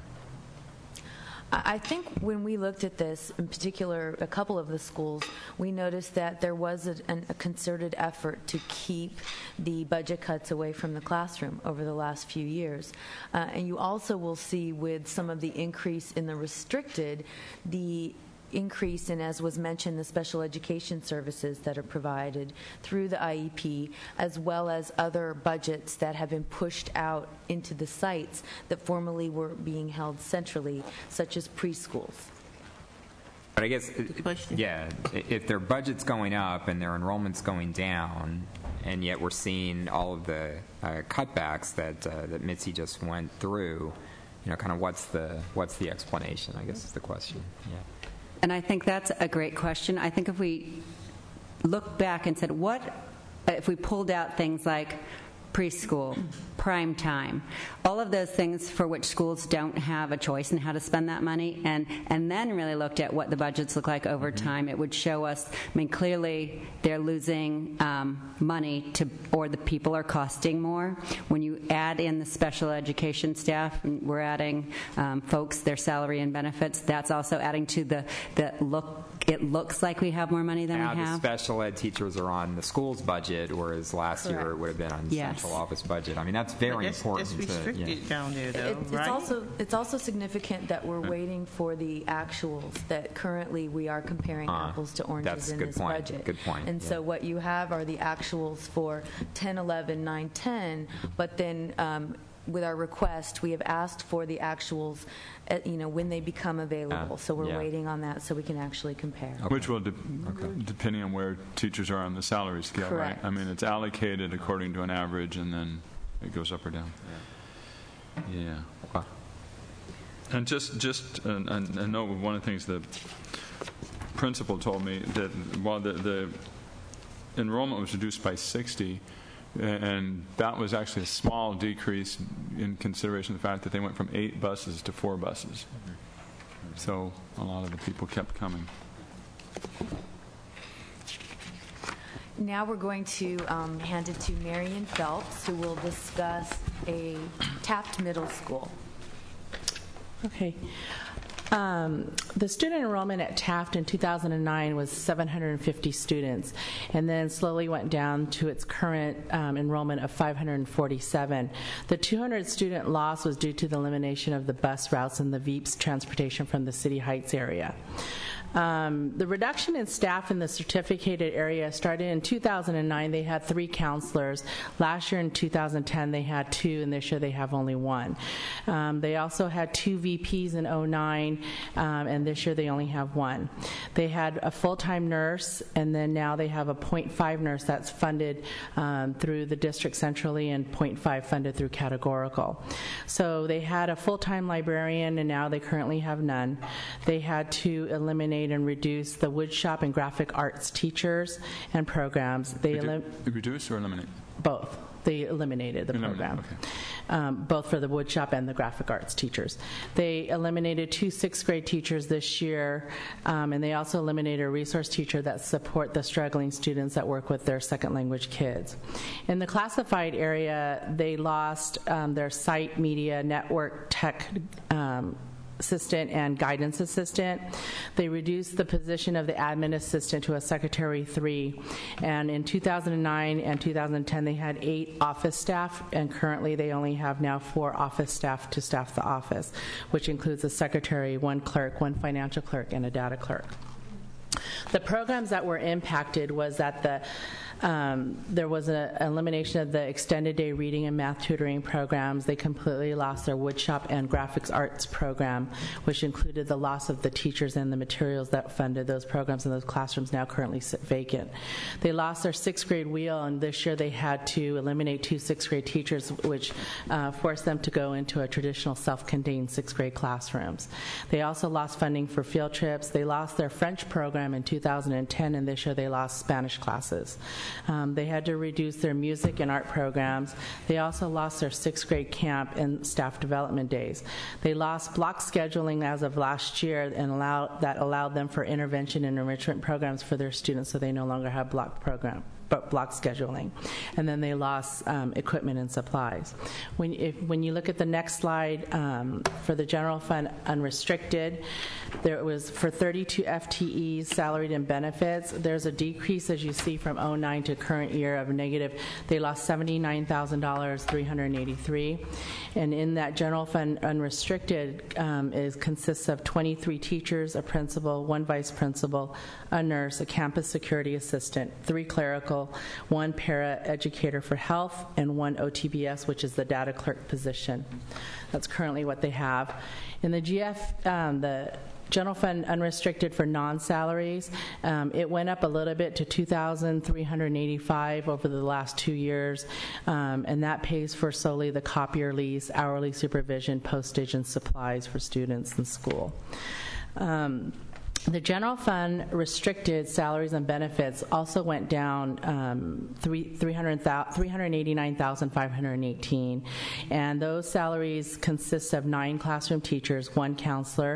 I think when we looked at this, in particular, a couple of the schools, we noticed that there was a, an, a concerted effort to keep the budget cuts away from the classroom over the last few years. Uh, and you also will see with some of the increase in the restricted, the increase in, as was mentioned, the special education services that are provided through the I E P, as well as other budgets that have been pushed out into the sites that formerly were being held centrally, such as preschools. but I guess, yeah, if their budget's going up and their enrollment's going down, and yet we're seeing all of the uh, cutbacks that uh, that Mitzi just went through, you know, kind of what's the what's the explanation? I guess is the question. Yeah. And I think that's a great question. I think if we look back and said, what if we pulled out things like preschool, prime time, all of those things for which schools don't have a choice in how to spend that money, and, and then really looked at what the budgets look like over mm-hmm. time, it would show us, I mean, clearly they're losing um, money to, or the people are costing more. When you add in the special education staff, we're adding um, folks, their salary and benefits, that's also adding to the, the look, it looks like we have more money than now we have. The special ed teachers are on the school's budget, whereas last Correct. year it would have been on Yes. central office budget. I mean, that's very it's, important. It's restricted to, yeah. down there, though, It- It's right? also, it's also significant that we're waiting for the actuals, that currently we are comparing Uh, apples to oranges that's a in good this point. budget. Good point, And yeah. so what you have are the actuals for ten, eleven, nine, ten, but then um, with our request, we have asked for the actuals, uh, you know, when they become available. Uh, So we're yeah. waiting on that so we can actually compare. Okay. Which will, de- depending on where teachers are on the salary scale, Correct. right? I mean, it's allocated according to an average, and then it goes up or down. Yeah. Wow. And just, just a, a note, one of the things the principal told me, that while the, the enrollment was reduced by sixty, and that was actually a small decrease in consideration of the fact that they went from eight buses to four buses. So a lot of the people kept coming. Now we're going to um, hand it to Marion Phelps, who will discuss a Taft Middle School. Okay. Um, the student enrollment at Taft in two thousand nine was seven hundred fifty students, and then slowly went down to its current um, enrollment of five hundred forty-seven. The two hundred student loss was due to the elimination of the bus routes and the V E P S transportation from the City Heights area. Um, the reduction in staff in the certificated area started in two thousand nine. They had three counselors. Last year in two thousand ten, they had two, and this year they have only one. Um, they also had two V Ps in oh nine, um, and this year they only have one. They had a full-time nurse, and then now they have a point five nurse that's funded um, through the district centrally and point five funded through categorical. So they had a full-time librarian, and now they currently have none. They had to eliminate and reduce the woodshop and graphic arts teachers and programs. They Redu- elim- reduce or eliminate? both. They eliminated the Eliminate, program, okay. um, both for the woodshop and the graphic arts teachers. They eliminated two sixth grade teachers this year, um, and they also eliminated a resource teacher that support the struggling students that work with their second language kids. In the classified area, they lost um, their site media network tech um, assistant and guidance assistant. They reduced the position of the admin assistant to a secretary three, and in two thousand nine and two thousand ten they had eight office staff, and currently they only have now four office staff to staff the office, which includes a secretary, one clerk, one financial clerk, and a data clerk. The programs that were impacted was that the Um, there was an elimination of the extended day reading and math tutoring programs. They completely lost their woodshop and graphics arts program, which included the loss of the teachers and the materials that funded those programs, and those classrooms now currently sit vacant. They lost their sixth grade wheel, and this year they had to eliminate two sixth grade teachers, which uh, forced them to go into a traditional self-contained sixth grade classrooms. They also lost funding for field trips. They lost their French program in two thousand ten, and this year they lost Spanish classes. Um, they had to reduce their music and art programs. They also lost their sixth grade camp and staff development days. They lost block scheduling as of last year, and allow, that allowed them for intervention and enrichment programs for their students, so they no longer have block program. block scheduling. And then they lost um, equipment and supplies. When, if, when you look at the next slide, um, for the general fund unrestricted, there was for thirty-two F T Es, salaried and benefits, there's a decrease, as you see, from oh nine to current year of negative. They lost seventy-nine thousand three hundred eighty-three dollars. And in that general fund unrestricted um, is consists of twenty-three teachers, a principal, one vice principal, a nurse, a campus security assistant, three clerical, one para-educator for health, and one O T B S, which is the data clerk position. That's currently what they have. In the G F, um, the general fund unrestricted for non-salaries, um, it went up a little bit to two thousand three hundred eighty-five dollars over the last two years, um, and that pays for solely the copier lease, hourly supervision, postage, and supplies for students in school. Um, The general fund restricted salaries and benefits also went down um, three hundred eighty-nine thousand five hundred eighteen, and those salaries consist of nine classroom teachers, one counselor,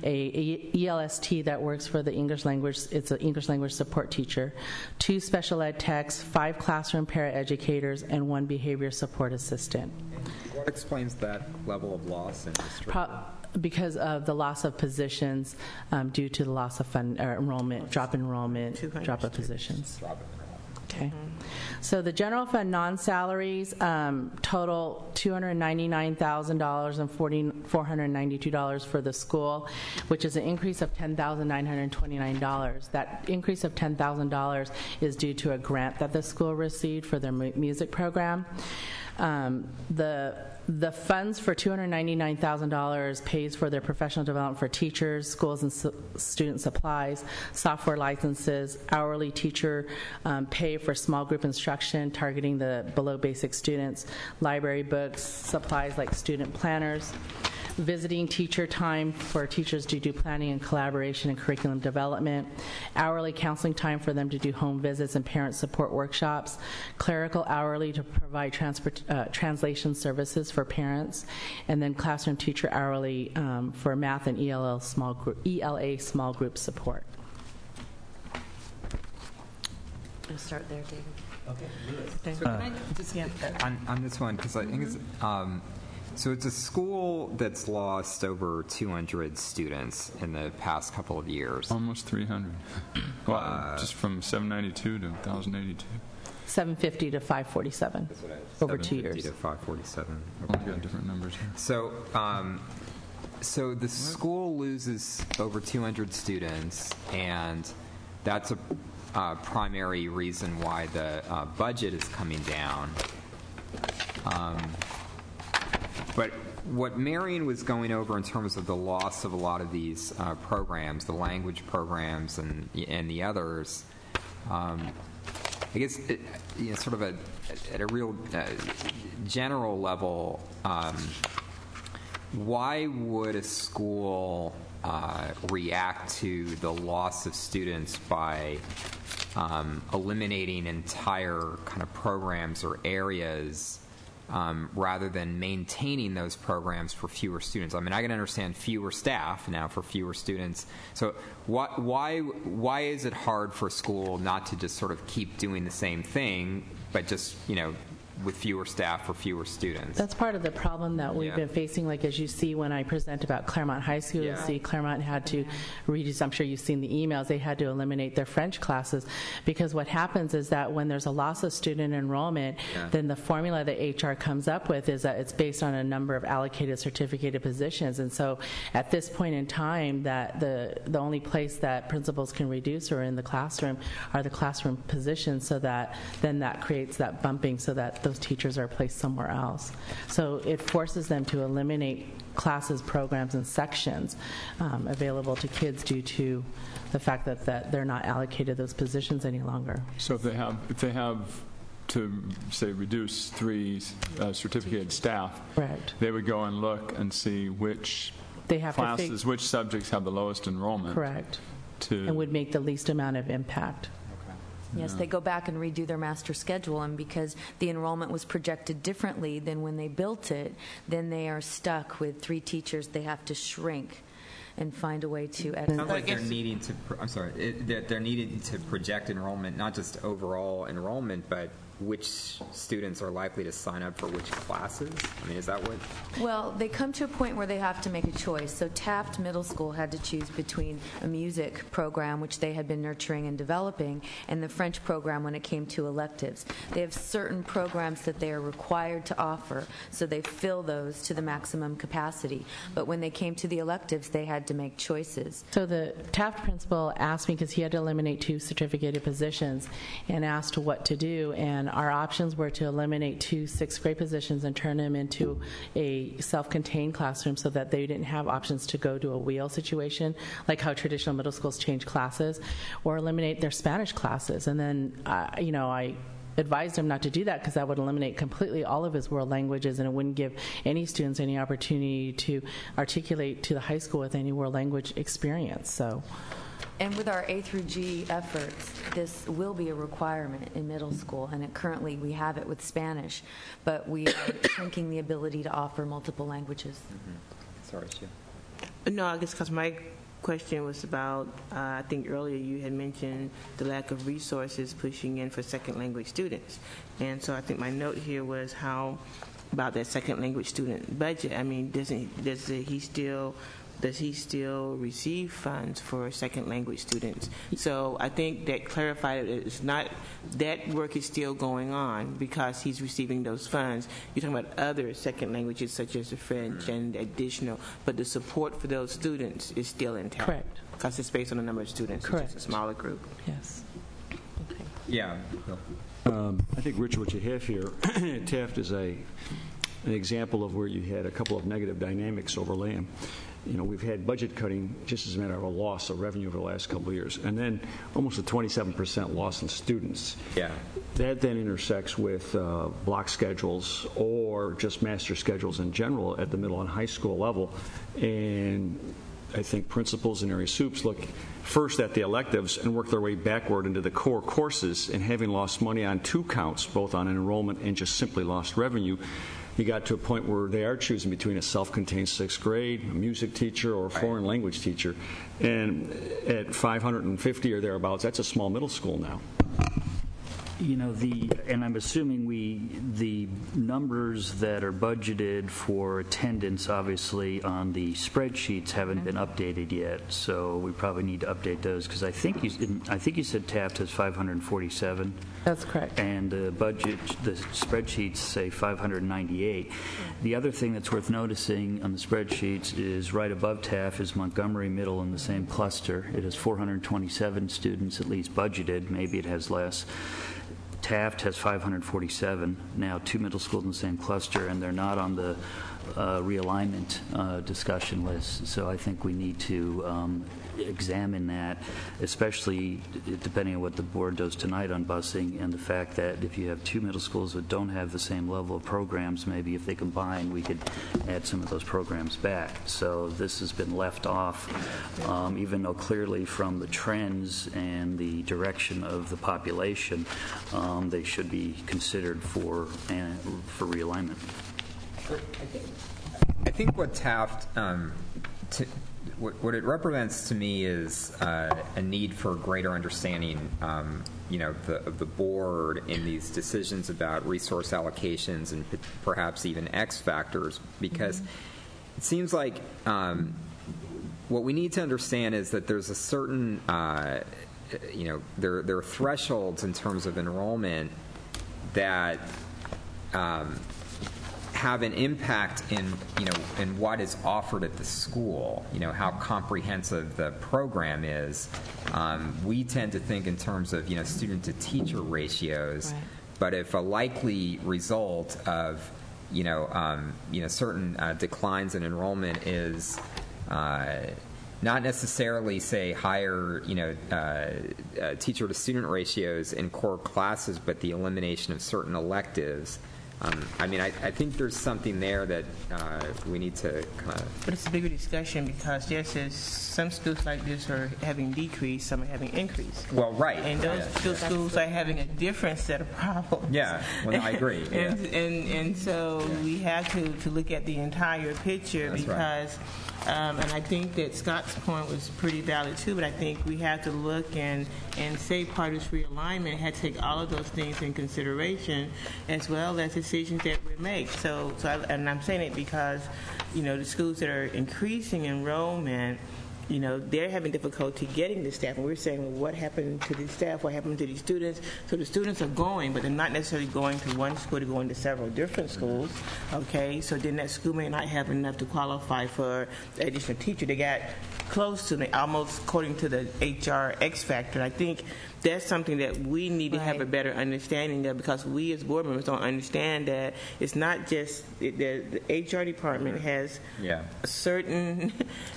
a E L S T that works for the English language, it's an English language support teacher, two special ed techs, five classroom paraeducators, and one behavior support assistant. What explains that level of loss and restriction? Pro- because of the loss of positions um, due to the loss of fund, or enrollment, drop enrollment, drop of positions. Okay. So the general fund non-salaries um, total two hundred ninety-nine thousand dollars and four hundred ninety-two dollars for the school, which is an increase of ten thousand nine hundred twenty-nine dollars. That increase of ten thousand dollars is due to a grant that the school received for their mu- music program. Um, the The funds for two hundred ninety-nine thousand dollars pays for their professional development for teachers, schools and su- student supplies, software licenses, hourly teacher um, pay for small group instruction targeting the below basic students, library books, supplies like student planners, visiting teacher time for teachers to do planning and collaboration and curriculum development, hourly counseling time for them to do home visits and parent support workshops, clerical hourly to provide transport, uh, translation services for parents, and then classroom teacher hourly um, for math and E L L small group, E L A small group support. I'll start there, David. Okay. So can I just, on, on this one, because I think it's, um, So it's a school that's lost over two hundred students in the past couple of years. Almost three hundred. Well, uh, just from seven ninety-two to one thousand eighty-two. seven fifty to five forty-seven over two years. seven fifty to five forty-seven. Oh, we got different numbers here. So, um, so the school loses over two hundred students, and that's a uh, primary reason why the uh, budget is coming down. Um, but what Marion was going over in terms of the loss of a lot of these uh, programs, the language programs and and the others, um, I guess it, you know, sort of a at a real uh, general level, um, why would a school uh, react to the loss of students by um, eliminating entire kind of programs or areas um, rather than maintaining those programs for fewer students? I mean, I can understand fewer staff now for fewer students. So why why why is it hard for a school not to just sort of keep doing the same thing, but just, you know, with fewer staff for fewer students? That's part of the problem that we've Yeah. been facing. Like, as you see when I present about Claremont High School, Yeah. you'll see Claremont had to reduce, I'm sure you've seen the emails, they had to eliminate their French classes, because what happens is that when there's a loss of student enrollment, Yeah. then the formula that H R comes up with is that it's based on a number of allocated certificated positions. And so at this point in time, that the, the only place that principals can reduce are in the classroom are the classroom positions, so that then that creates that bumping so that those teachers are placed somewhere else. So it forces them to eliminate classes, programs, and sections um, available to kids due to the fact that, that they're not allocated those positions any longer. So if they have, if they have to, say, reduce three uh, certificated staff, Correct. they would go and look and see which They have to classes, fig- which subjects have the lowest enrollment. Correct. To And would make the least amount of impact. Yes, they go back and redo their master schedule, and because the enrollment was projected differently than when they built it, then they are stuck with three teachers. They have to shrink and find a way to edit. Sounds like they're needing to. Pro- I'm sorry. It, that they're needing to project enrollment, not just overall enrollment, but which students are likely to sign up for which classes. I mean, is that what? Well, they come to a point where they have to make a choice. So Taft Middle School had to choose between a music program, which they had been nurturing and developing, and the French program when it came to electives. They have certain programs that they are required to offer, so they fill those to the maximum capacity. But when they came to the electives, they had to make choices. So the Taft principal asked me, because he had to eliminate two certificated positions, and asked what to do. And our options were to eliminate two sixth grade positions and turn them into a self-contained classroom so that they didn't have options to go to a wheel situation, like how traditional middle schools change classes, or eliminate their Spanish classes. And then, uh, you know, I advised him not to do that because that would eliminate completely all of his world languages, and it wouldn't give any students any opportunity to articulate to the high school with any world language experience. So. And with our A through G efforts, this will be a requirement in middle school, and it, currently we have it with Spanish, but we are shrinking the ability to offer multiple languages. Mm-hmm. Sorry, Sheila. No, I guess because my question was about, uh, I think earlier you had mentioned the lack of resources pushing in for second language students. And so I think my note here was how about that second language student budget. I mean, doesn't does he still does he still receive funds for second language students? So I think that clarified it. It's not that work is still going on because he's receiving those funds. You're talking about other second languages such as the French and additional, but the support for those students is still intact. Correct. Because it's based on the number of students. Correct. It's just a smaller group. Yes. Okay. Yeah. Bill. Um, I think, Richard, what you have here, Taft is a an example of where you had a couple of negative dynamics overlaying. You know, we've had budget cutting just as a matter of a loss of revenue over the last couple of years, and then almost a twenty-seven percent loss in students. Yeah. That then intersects with uh, block schedules or just master schedules in general at the middle and high school level. And I think principals in area soups look first at the electives and work their way backward into the core courses, and having lost money on two counts, both on enrollment and just simply lost revenue, you got to a point where they are choosing between a self-contained sixth grade, a music teacher, or a foreign language teacher. And at five hundred fifty or thereabouts, that's a small middle school now. You know, the, and I'm assuming we, the numbers that are budgeted for attendance, obviously, on the spreadsheets haven't been updated yet, so we probably need to update those, because I think you, I think you said Taft has five hundred forty-seven. That's correct. And the budget, the spreadsheets say five hundred ninety-eight. The other thing that's worth noticing on the spreadsheets is right above Taft is Montgomery Middle in the same cluster. It has four hundred twenty-seven students at least budgeted. Maybe it has less. Taft has five hundred forty-seven. Now, two middle schools in the same cluster, and they're not on the uh, realignment uh, discussion list. So I think we need to um, examine that, especially depending on what the board does tonight on busing, and the fact that if you have two middle schools that don't have the same level of programs, maybe if they combine, we could add some of those programs back. So this has been left off, um, even though clearly from the trends and the direction of the population, um, they should be considered for uh, for realignment. I think, I think what Taft, um, t- what, what it represents to me is uh, a need for greater understanding, um, you know, the, of the board in these decisions about resource allocations and p- perhaps even X factors, because mm-hmm. it seems like um, what we need to understand is that there's a certain, uh, you know, there there are thresholds in terms of enrollment that. Um, have an impact in, you know, in what is offered at the school, you know, how comprehensive the program is. Um, we tend to think in terms of, you know, student-to-teacher ratios, right. But if a likely result of, you know, um, you know, certain uh, declines in enrollment is uh, not necessarily, say, higher, you know, uh, uh, teacher-to-student ratios in core classes, but the elimination of certain electives, Um, I mean, I, I think there's something there that uh, we need to kind of... But it's a bigger discussion because just as some schools like this are having decreased, some are having increased. Well, right. And those yeah, those yeah. schools are having a different set of problems. Yeah, well, I agree. and, yeah. and and so we have to, to look at the entire picture. That's because, right. um, and I think that Scott's point was pretty valid too, but I think we have to look and, and say part of this realignment had to take all of those things in consideration as well as decisions that we make. So, so I, and I'm saying it because, you know, the schools that are increasing enrollment, you know, they're having difficulty getting the staff. And we're saying, well, what happened to the staff? What happened to these students? So the students are going, but they're not necessarily going to one school. They're going to several different schools, okay? So then that school may not have enough to qualify for the additional teacher. They got close to me, almost according to the H R X factor. I think that's something that we need to right. have a better understanding of, because we as board members don't understand that it's not just it, the, the H R department has yeah. a certain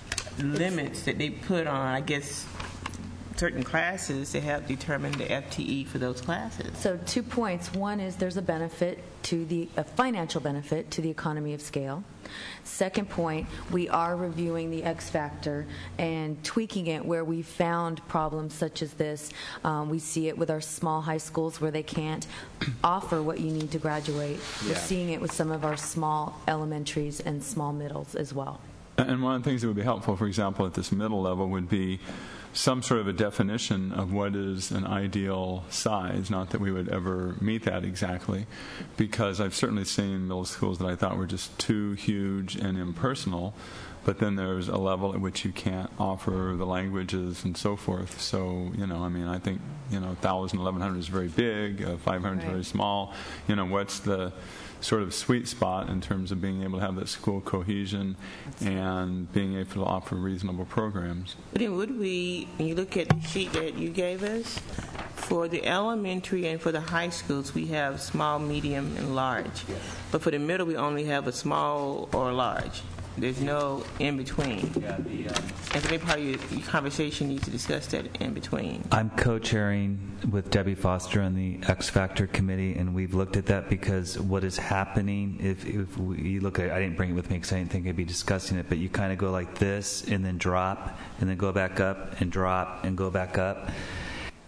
limits that they put on, I guess, certain classes to help determine the F T E for those classes. So two points. One is there's a benefit to the, a financial benefit to the economy of scale. Second point, we are reviewing the X factor and tweaking it where we found problems such as this. Um, we see it with our small high schools where they can't offer what you need to graduate. Yeah. We're seeing it with some of our small elementaries and small middles as well. And one of the things that would be helpful, for example, at this middle level would be some sort of a definition of what is an ideal size, not that we would ever meet that exactly, because I've certainly seen middle schools that I thought were just too huge and impersonal, but then there's a level at which you can't offer the languages and so forth. So, you know, I mean, I think, you know, one thousand, eleven hundred is very big, uh, five hundred right. is very small. You know, what's the sort of sweet spot in terms of being able to have that school cohesion and being able to offer reasonable programs? But then would we, when you look at the sheet that you gave us, for the elementary and for the high schools, we have small, medium, and large. But for the middle, we only have a small or large. There's no in between. Yeah, the, um, and so maybe part of your, your conversation needs to discuss that in between. I'm co-chairing with Debbie Foster on the X Factor committee, and we've looked at that because what is happening, if, if we look at it, I didn't bring it with me because I didn't think I'd be discussing it, but you kind of go like this and then drop and then go back up and drop and go back up.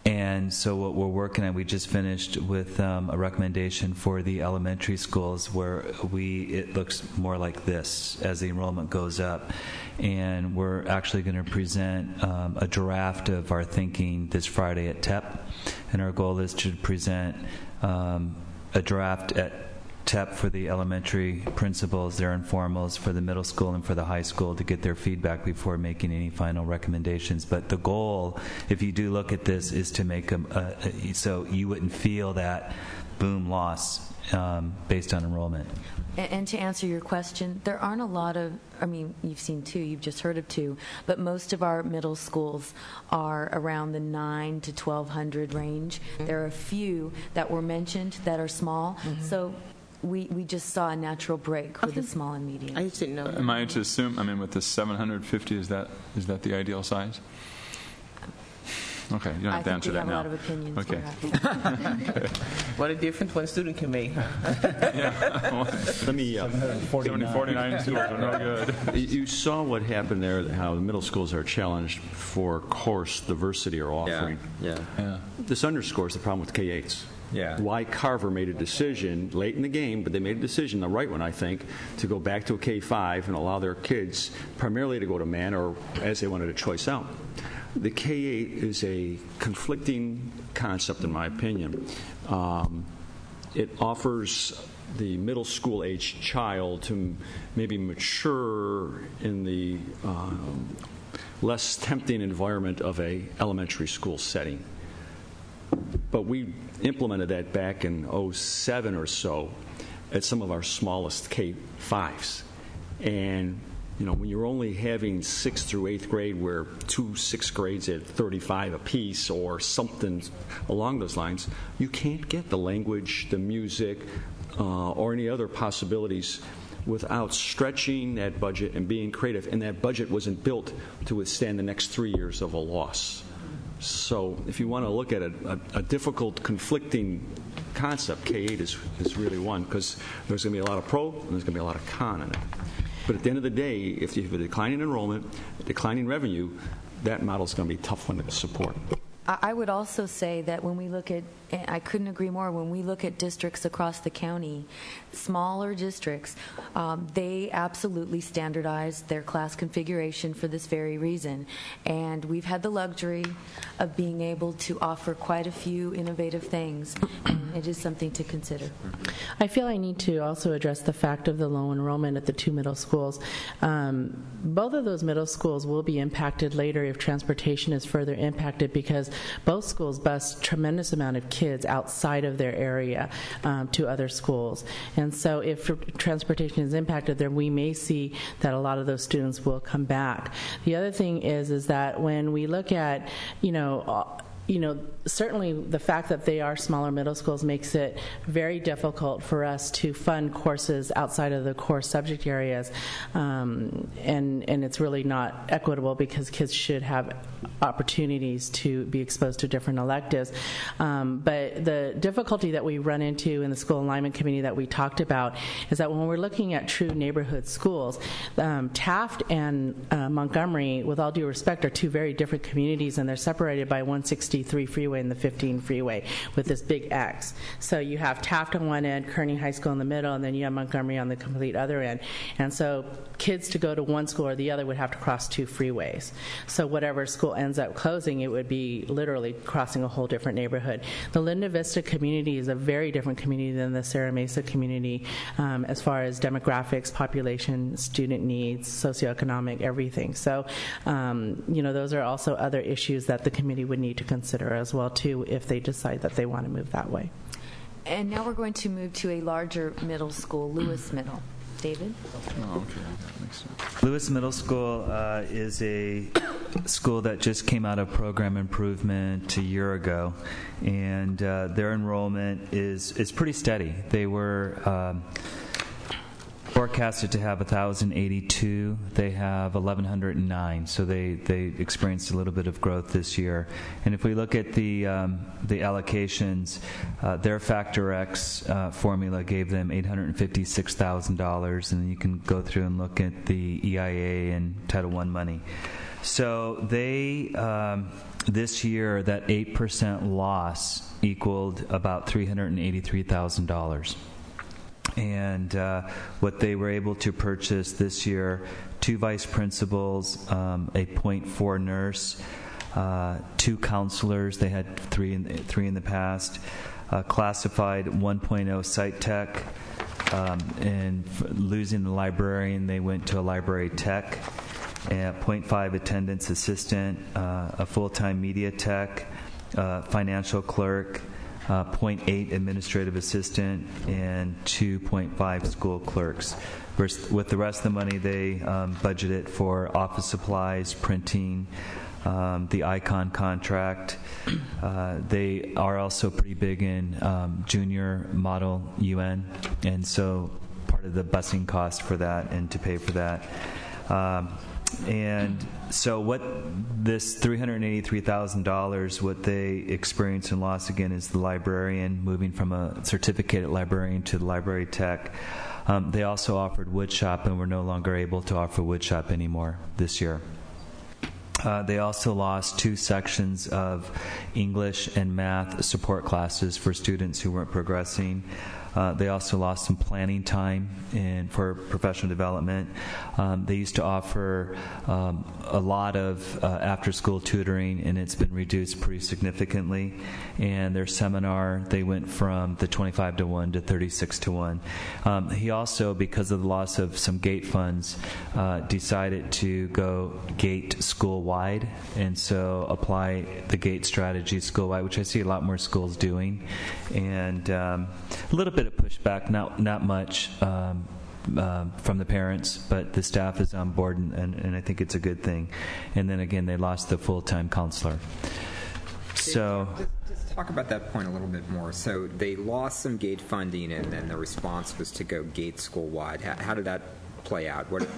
And so what we're working on, we just finished with um, a recommendation for the elementary schools where we it looks more like this as the enrollment goes up. And we're actually going to present um, a draft of our thinking this Friday at T E P. And our goal is to present um, a draft at T E P for the elementary principals, their informals, for the middle school and for the high school to get their feedback before making any final recommendations. But the goal, if you do look at this, is to make them uh, so you wouldn't feel that boom loss um, based on enrollment. And, and to answer your question, there aren't a lot of, I mean, you've seen two, you've just heard of two, but most of our middle schools are around the nine to twelve hundred range. Mm-hmm. There are a few that were mentioned that are small. Mm-hmm. So we, we just saw a natural break with Okay. the small and medium. I just didn't know. Am I to assume, I mean, with the seven hundred fifty, is that is that the ideal size? Okay, you don't have I to think answer we that have now. a lot of opinions. Okay. We're happy. What a difference one student can make, huh? Let me, uh, seventy, forty-nine schools are no good. you saw what happened there, how the middle schools are challenged for course diversity or offering. Yeah. Yeah. This underscores the problem with K eights. Yeah. Why Carver made a decision late in the game, but they made a decision, the right one, I think, to go back to a K five and allow their kids primarily to go to man or as they wanted a choice out. The K eight is a conflicting concept, in my opinion. Um, it offers the middle school age child to maybe mature in the um, less tempting environment of a elementary school setting. But we implemented that back in oh seven or so at some of our smallest K fives. And, you know, when you're only having sixth through eighth grade where two sixth grades at thirty-five apiece or something along those lines, you can't get the language, the music, uh, or any other possibilities without stretching that budget and being creative. And that budget wasn't built to withstand the next three years of a loss. So if you want to look at a, a, a difficult, conflicting concept, K eight is, is really one, because there's going to be a lot of pro and there's going to be a lot of con in it. But at the end of the day, if you have a declining enrollment, a declining revenue, that model is going to be a tough one to support. I would also say that when we look at, and I couldn't agree more, when we look at districts across the county, smaller districts, um, they absolutely standardize their class configuration for this very reason. And we've had the luxury of being able to offer quite a few innovative things, and it is something to consider. I feel I need to also address the fact of the low enrollment at the two middle schools. Um, both of those middle schools will be impacted later if transportation is further impacted, because both schools bus tremendous amount of kids outside of their area um, to other schools. And so if transportation is impacted, then we may see that a lot of those students will come back. The other thing is, is that when we look at, you know, uh, you know, certainly the fact that they are smaller middle schools makes it very difficult for us to fund courses outside of the core subject areas, um, and and it's really not equitable because kids should have opportunities to be exposed to different electives. Um, but the difficulty that we run into in the school alignment committee that we talked about is that when we're looking at true neighborhood schools, um, Taft and uh, Montgomery, with all due respect, are two very different communities, and they're separated by one sixty-three freeway and the fifteen freeway with this big X. So you have Taft on one end, Kearney High School in the middle, and then you have Montgomery on the complete other end. And so kids to go to one school or the other would have to cross two freeways. So whatever school ends up closing, it would be literally crossing a whole different neighborhood. The Linda Vista community is a very different community than the Serra Mesa community um, as far as demographics, population, student needs, socioeconomic, everything. So, um, you know, those are also other issues that the committee would need to consider as well, too, if they decide that they want to move that way. And now we're going to move to a larger middle school, Lewis Middle. David? Oh, okay. That makes sense. Lewis Middle School uh, is a school that just came out of program improvement a year ago, and uh, their enrollment is is pretty steady. They were um, forecasted to have one thousand eighty-two. They have eleven oh nine, so they, they experienced a little bit of growth this year. And if we look at the um, the allocations, uh, their Factor X uh, formula gave them eight hundred fifty-six thousand dollars, and then you can go through and look at the E I A and Title I money. So they, um, this year, that eight percent loss equaled about three hundred eighty-three thousand dollars. And uh, what they were able to purchase this year, two vice principals, um, a point four nurse, uh, two counselors, they had three in, three in the past, uh, classified one point oh site tech, um, and f- losing the librarian, they went to a library tech, and point five attendance assistant, uh, a full-time media tech, uh, financial clerk, Uh, point eight administrative assistant, and two point five school clerks. With the rest of the money, they um, budgeted for office supplies, printing, um, the Icon contract. Uh, they are also pretty big in um, junior model U N, and so part of the busing cost for that and to pay for that. Um, And so what this three hundred eighty-three thousand dollars, what they experience and loss again is the librarian moving from a certificated librarian to the library tech. Um, they also offered woodshop, and we're no longer able to offer woodshop anymore this year. Uh, they also lost two sections of English and math support classes for students who weren't progressing. Uh, they also lost some planning time in, for professional development. Um, they used to offer um, a lot of uh, after-school tutoring, and it's been reduced pretty significantly. And their seminar, they went from the twenty-five to one to thirty-six to one. Um, he also, because of the loss of some GATE funds, uh, decided to go GATE school-wide, and so apply the GATE strategy school-wide, which I see a lot more schools doing. And um, a little bit of pushback, not not much um, uh, from the parents, but the staff is on board, and, and, and I think it's a good thing. And then again, they lost the full-time counselor. So just, just talk about that point a little bit more. So they lost some GATE funding, and then the response was to go GATE school-wide. How, how did that play out? What?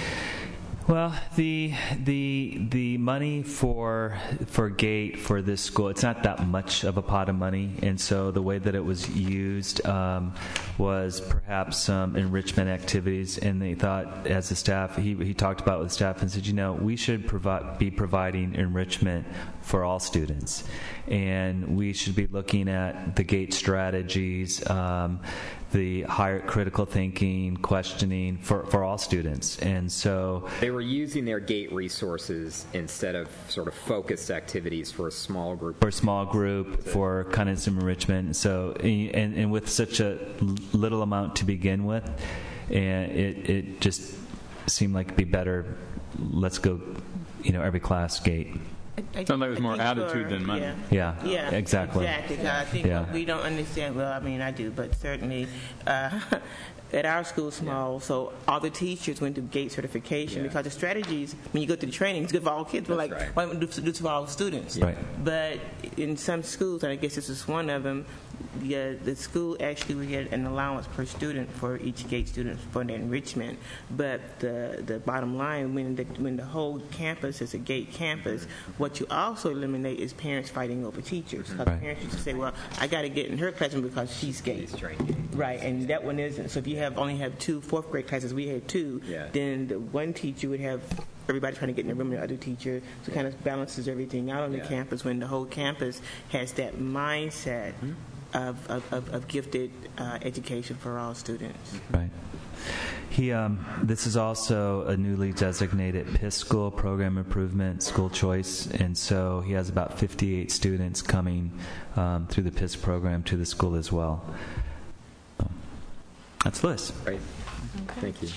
Well, the the the money for for GATE for this school, it's not that much of a pot of money, and so the way that it was used um, was perhaps some enrichment activities. And they thought, as a staff, he he talked about with staff and said, you know, we should provide be providing enrichment for all students, and we should be looking at the GATE strategies. Um, the higher critical thinking, questioning for, for all students. And so they were using their GATE resources instead of sort of focused activities for a small group. For a small group, for kind of some enrichment. So, and, and with such a little amount to begin with, and it, it just seemed like it'd be better, let's go, you know, every class GATE. Sounds like it was more attitude for, than money. Yeah, yeah, yeah exactly. Exactly. I think yeah. we don't understand. Well, I mean, I do, but certainly uh, at our school, small, yeah. so all the teachers went to GATE certification yeah. because the strategies, when you go to the training, it's good for all kids. But like, right. why don't we do this for all students? Right. But in some schools, and I guess this is one of them, yeah, the school actually would get an allowance per student for each GATE student for their enrichment. But the the bottom line, when the when the whole campus is a GATE campus, what you also eliminate is parents fighting over teachers. Because right. parents used to say, "Well, I got to get in her classroom because she's GATE." Right, and that one isn't. So if you have only have two fourth grade classes, we had two, yeah. then the one teacher would have everybody trying to get in the room with the other teacher, so it kind of balances everything out on yeah. the campus when the whole campus has that mindset mm-hmm. of, of, of, of gifted uh, education for all students. Right. He, um, this is also a newly designated P I S school, Program Improvement School Choice, and so he has about fifty-eight students coming um, through the P I S program to the school as well. So, that's Liz. Right. Okay. Thank you.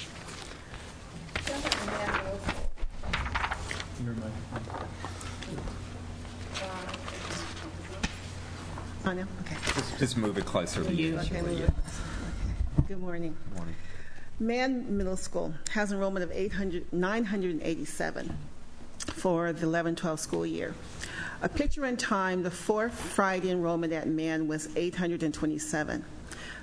Oh, no? Okay. Just, just move it closer to you. Okay, move it. Good morning. Good morning. Man Middle School has enrollment of eight hundred, nine hundred eighty-seven for the eleven twelve school year. A picture in time, the fourth Friday enrollment at Man was eight hundred twenty-seven.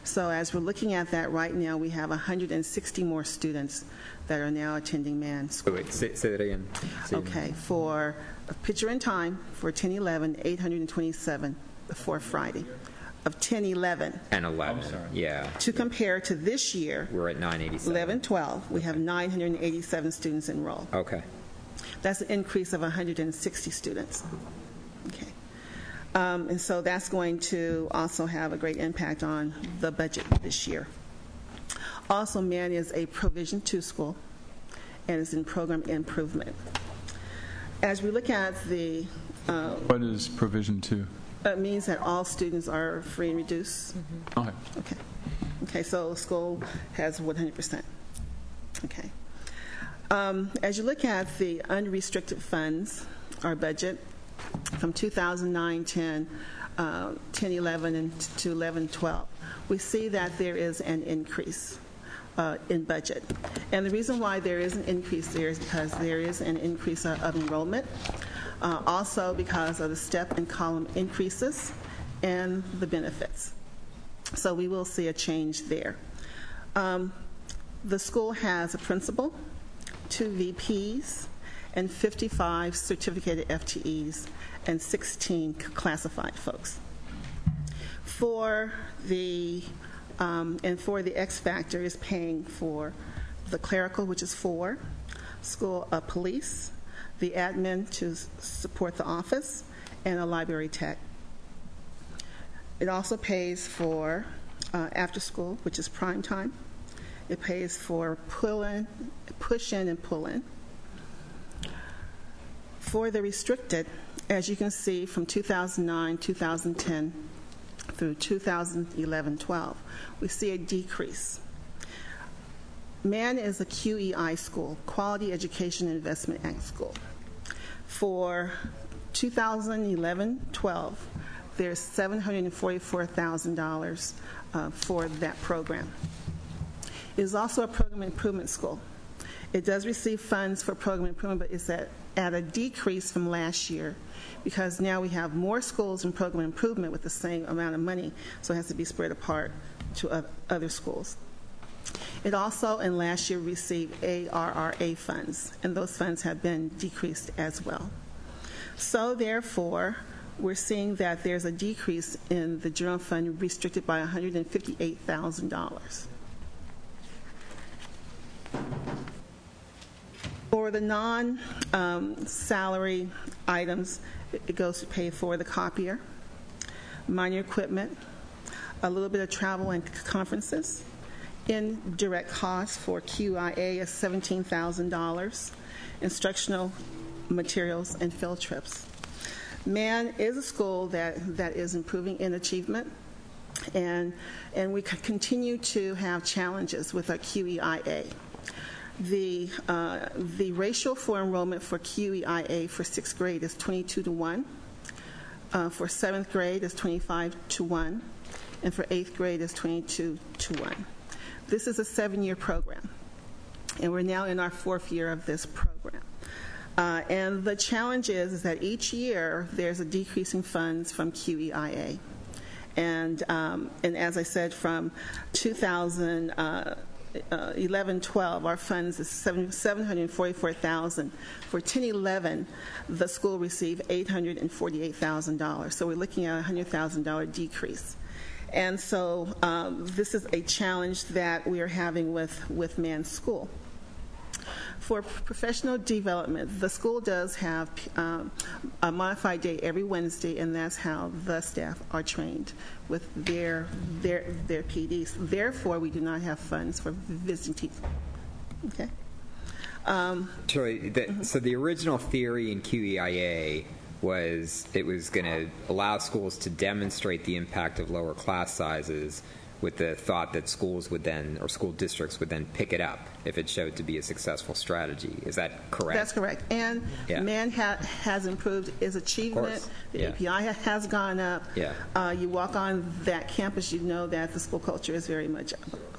So as we're looking at that right now, we have one hundred sixty more students that are now attending Mann School. Wait, wait say, say that again. Say Okay, for a picture in time, for ten eleven, eight hundred twenty-seven for Friday of ten eleven. And eleven, yeah. To compare to this year, We're at nine eighty-seven. eleven twelve, we have nine hundred eighty-seven students enrolled. Okay. That's an increase of one hundred sixty students. Okay. Um, and so that's going to also have a great impact on the budget this year. Also, Mann is a Provision two school and is in program improvement. As we look at the... Uh, what is Provision two? It means that all students are free and reduced. Mm-hmm. Okay. Okay. Okay, so school has one hundred percent. Okay. Um, as you look at the unrestricted funds, our budget, from two thousand nine ten, uh, ten eleven, and to eleven twelve, we see that there is an increase uh, in budget. And the reason why there is an increase there is because there is an increase of, of enrollment, uh, also because of the step and column increases and the benefits. So we will see a change there. Um, the school has a principal, two V Ps, and fifty-five certificated F T Es and sixteen classified folks. For the um, and for the X factor is paying for the clerical, which is four, school uh, police, the admin to s- support the office, and a library tech. It also pays for uh, after school, which is prime time. It pays for pull-in, push-in, and pull-in. For the restricted, as you can see from two thousand nine, two thousand ten through two thousand eleven twelve, we see a decrease. Mann is a Q E I school, Quality Education Investment Act school. For two thousand eleven twelve, there's seven hundred forty-four thousand dollars uh, for that program. It is also a program improvement school. It does receive funds for program improvement, but it's at, at a decrease from last year because now we have more schools in program improvement with the same amount of money, so it has to be spread apart to other schools. It also, in last year, received A R R A funds, and those funds have been decreased as well. So, therefore, we're seeing that there's a decrease in the general fund restricted by one hundred fifty-eight thousand dollars. For the non-salary um, items, it goes to pay for the copier, minor equipment, a little bit of travel and conferences. Indirect costs for Q I A is seventeen thousand dollars, instructional materials, and field trips. Mann is a school that, that is improving in achievement, and, and we continue to have challenges with our Q E I A. The, uh, the ratio for enrollment for Q E I A for sixth grade is twenty-two to one. Uh, for seventh grade is twenty-five to one. And for eighth grade is twenty-two to one. This is a seven-year program, and we're now in our fourth year of this program. Uh, and the challenge is, is that each year there's a decrease in funds from Q E I A. And, um, and as I said, from two thousand eleven twelve, our funds is seven hundred forty-four thousand dollars. For ten eleven, the school received eight hundred forty-eight thousand dollars. So we're looking at a one hundred thousand dollars decrease. And so um, this is a challenge that we are having with, with Mann School. For professional development, the school does have um, a modified day every Wednesday, and that's how the staff are trained with their their their P Ds. Therefore, we do not have funds for visiting teachers. Okay. Um, Shirley, the, mm-hmm. So the original theory in Q E I A was it was going to allow schools to demonstrate the impact of lower class sizes, with the thought that schools would then, or school districts would then pick it up if it showed to be a successful strategy. Is that correct? That's correct. And yeah. Mann ha- has improved its achievement. The yeah. A P I ha- has gone up. Yeah. Uh, you walk on that campus, you know that the school culture is very much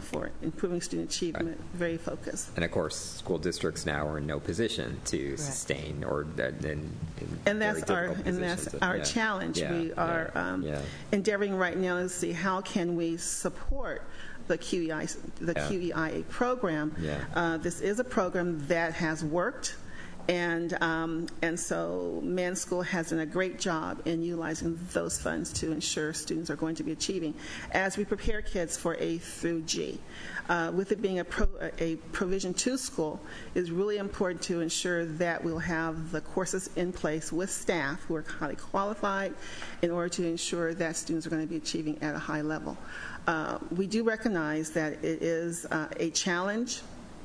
for improving student achievement, very focused. And of course, school districts now are in no position to sustain or uh, in, in and that's very our and that's positions. our yeah. challenge. Yeah. We are yeah. Um, yeah. endeavoring right now to see how can we support the Q E I the Yeah. Q E I A program. Yeah. Uh, this is a program that has worked. And um, and so Mann School has done a great job in utilizing those funds to ensure students are going to be achieving as we prepare kids for A through G. Uh, with it being a, pro, a Provision two school, it's really important to ensure that we'll have the courses in place with staff who are highly qualified in order to ensure that students are going to be achieving at a high level. Uh, we do recognize that it is uh, a challenge.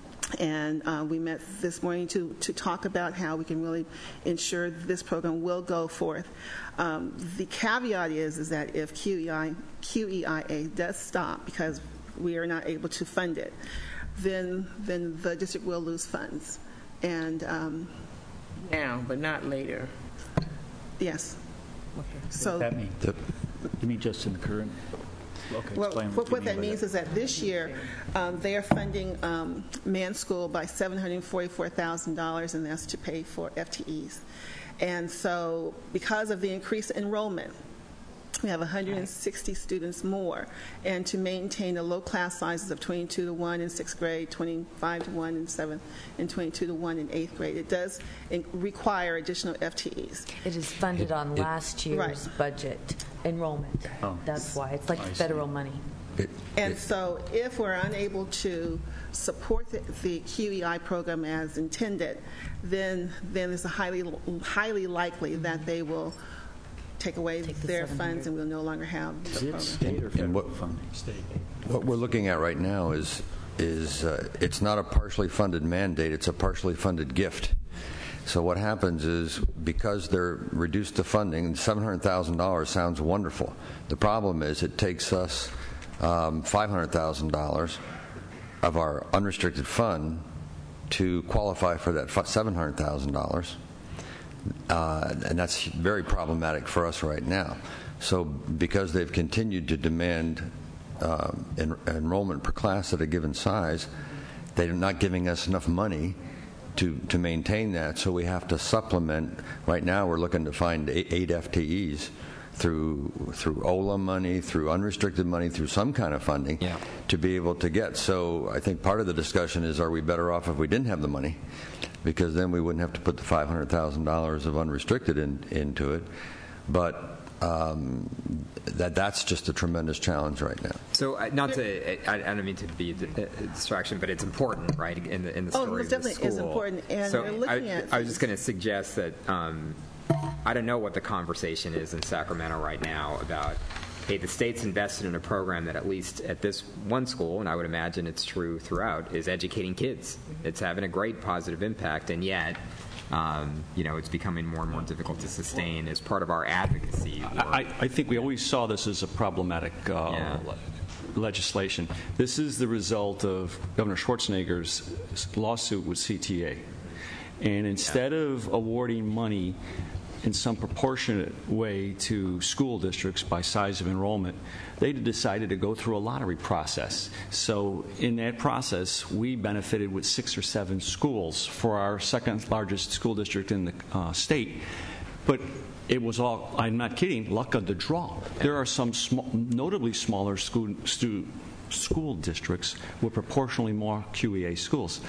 And uh, we met this morning to, to talk about how we can really ensure this program will go forth. Um, the caveat is, is that if Q E I, Q E I A does stop because we are not able to fund it, then then the district will lose funds. And um, Now, but not later. yes. What So does that mean? You mean just in the current? Okay, Well, explain what, you what mean that by means is that this year, um, they are funding um, Mann School by seven hundred forty-four thousand dollars, and that's to pay for F T Es. And so because of the increased enrollment, we have one hundred sixty students more, and to maintain the low class sizes of twenty-two to one in sixth grade, twenty-five to one in seventh, and twenty-two to one in eighth grade, it does in- require additional F T Es. It is funded on last year's Right. budget enrollment. Oh. That's why. It's like I see. federal money. It- And it- so if we're unable to support the, the Q E I program as intended, then then it's a highly highly likely that they will take away Take the their seven funds hundred. and we'll no longer have the Is it program. state or And federal what- funding? State. What we're looking at right now is, is uh, it's not a partially funded mandate, it's a partially funded gift. So what happens is, because they're reduced to funding, seven hundred thousand dollars sounds wonderful. The problem is it takes us um, five hundred thousand dollars of our unrestricted fund to qualify for that seven hundred thousand dollars. Uh, and that's very problematic for us right now. So because they've continued to demand um, en- enrollment per class at a given size, they're not giving us enough money to, to maintain that, so we have to supplement. Right now we're looking to find eight, eight F T Es through through O L A money, through unrestricted money, through some kind of funding Yeah. to be able to get. So I think part of the discussion is, are we better off if we didn't have the money? Because then we wouldn't have to put the five hundred thousand dollars of unrestricted in, into it. But um, that that's just a tremendous challenge right now. So, uh, not to, I, I don't mean to be a di- a distraction, but it's important, right, in the, in the Oh, story most of the definitely is school. important, and so we're looking I, at- I was just going to suggest that um, I don't know what the conversation is in Sacramento right now about, hey, the state's invested in a program that, at least at this one school, and I would imagine it's true throughout, is educating kids. It's having a great positive impact, and yet, um, you know, it's becoming more and more difficult to sustain as part of our advocacy. work. I, I think we always saw this as a problematic uh, Yeah. le- legislation. This is the result of Governor Schwarzenegger's lawsuit with C T A. And instead of awarding money in some proportionate way to school districts by size of enrollment, they decided to go through a lottery process. So in that process, we benefited with six or seven schools for our second largest school district in the uh, state. But it was all, I'm not kidding, luck of the draw. There are some sm- notably smaller school, stu- school districts with proportionally more Q E A schools.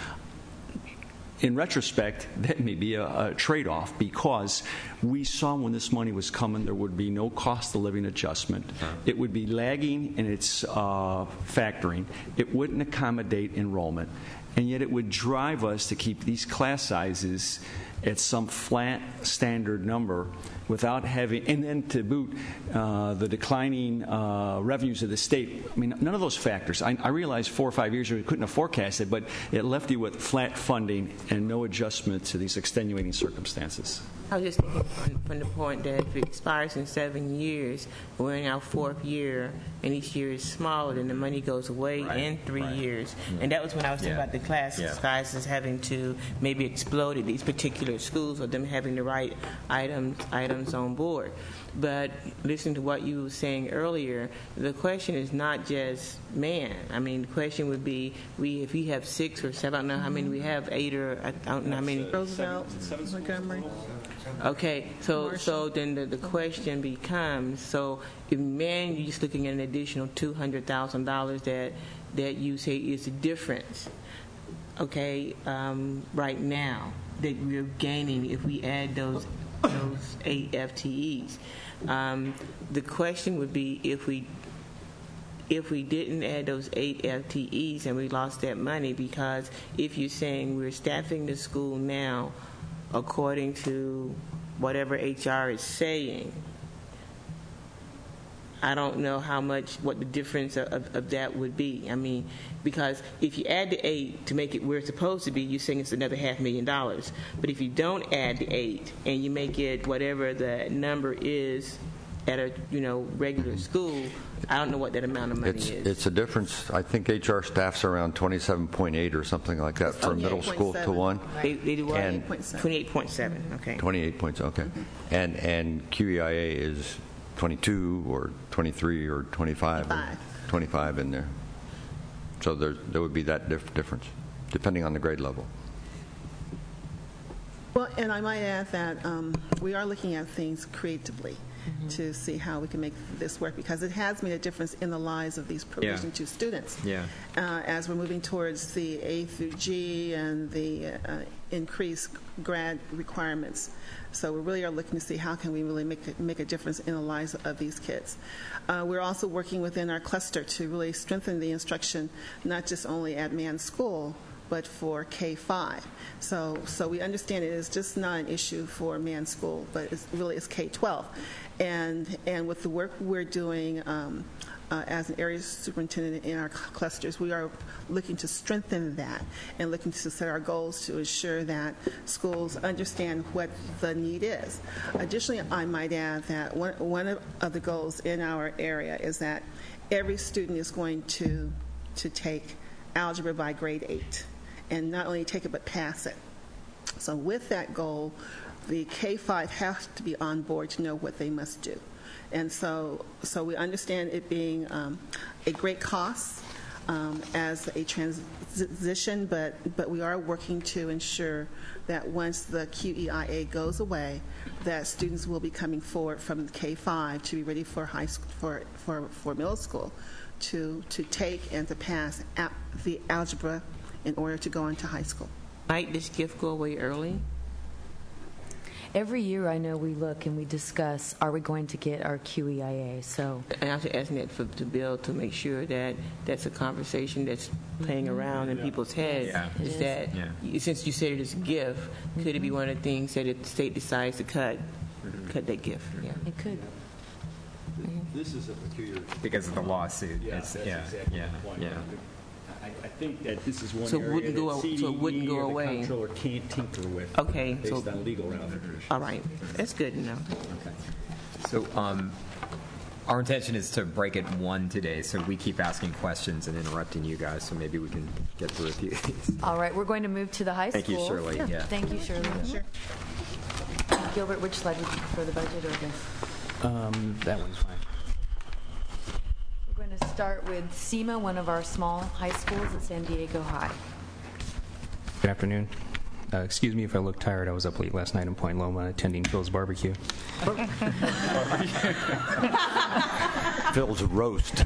In retrospect, that may be a, a trade-off, because we saw when this money was coming there would be no cost of living adjustment. It would be lagging in its uh, factoring. It wouldn't accommodate enrollment. And yet it would drive us to keep these class sizes at some flat standard number without having, and then to boot, uh, the declining uh, revenues of the state. I mean, none of those factors. I, I realize four or five years ago we couldn't have forecasted, but it left you with flat funding and no adjustment to these extenuating circumstances. I was just thinking from, from the point that if it expires in seven years, we're in our fourth year, and each year is smaller, then the money goes away Right, in three right. years. And that was when I was thinking Yeah. about the class Yeah. sizes having to maybe explode at these particular schools, or them having the right items items on board. But listening to what you were saying earlier, the question is not just man. I mean, the question would be, we if we have six or seven, I don't know how many we have, eight or I don't know how many. Roosevelt, Montgomery. Okay, so so then the, the question becomes, so if man, you're just looking at an additional two hundred thousand dollars that that you say is the difference. Okay, um, right now that we're gaining if we add those those eight F T Es. Um, the question would be if we if we didn't add those eight F T Es and we lost that money, because if you're saying we're staffing the school now according to whatever H R is saying, I don't know how much, what the difference of, of, of that would be. I mean, because if you add the eight to make it where it's supposed to be, you're saying it's another half million dollars. But if you don't add the eight and you make it whatever the number is at a you know regular school, I don't know what that amount of money It's, is. it's a difference. I think H R staff's around twenty-seven point eight or something like that for middle school to one. They, they do what? And twenty-eight point seven. Okay. twenty-eight points, okay. And and Q E I A is twenty-two or twenty-three or twenty-five. Or twenty-five in there. So there there would be that dif- difference, depending on the grade level. Well, and I might add that um, we are looking at things creatively to see how we can make this work, because it has made a difference in the lives of these Provision Yeah. two students. Yeah. Uh, as we're moving towards the A through G and the uh, increased grad requirements. So we really are looking to see how can we really make a, make a difference in the lives of these kids. Uh, we're also working within our cluster to really strengthen the instruction, not just only at Mann School, but for K five. So, so we understand it is just not an issue for Mann School, but it's really it's K twelve. And, and with the work we're doing um, uh, as an area superintendent in our cl- clusters, we are looking to strengthen that and looking to set our goals to ensure that schools understand what the need is. Additionally, I might add that one, one of, of the goals in our area is that every student is going to, to take algebra by grade eight, and not only take it but pass it. So with that goal, the K five has to be on board to know what they must do. And so so we understand it being um, a great cost um, as a transition, but, but we are working to ensure that once the Q E I A goes away, that students will be coming forward from K five to be ready for high school, for, for, for middle school, to, to take and to pass ap- the algebra in order to go into high school. Might this gift go away early? Every year, I know we look and we discuss, are we going to get our Q E I A? So, And I was asking that for, to Bill to make sure that that's a conversation that's playing around in people's heads. Yeah. It Is is. that Yeah. you- since you said it is a gift, could it be one of the things that if the state decides to cut, cut that gift? Yeah. it could. This is a peculiar. Because of the lawsuit. Yeah, It's- that's yeah, exactly yeah, the point. yeah. I, I think that this is one So it area wouldn't that go- so it wouldn't C D E go or the away. comptroller can't tinker with. Okay, Based so- on legal ramifications. All right, that's good to know. So um, our intention is to break at one today, so we keep asking questions and interrupting you guys, so maybe we can get through a few of these. All right, we're going to move to the high Thank you, school. Shirley. Yeah. Thank you, Shirley. Sure. Gilbert, which slide would you prefer, the budget or the? Um, that one's fine. We're going to start with SEMA, one of our small high schools at San Diego High. Good afternoon. Uh, excuse me if I look tired. I was up late last night in Point Loma attending Phil's barbecue. Phil's roast.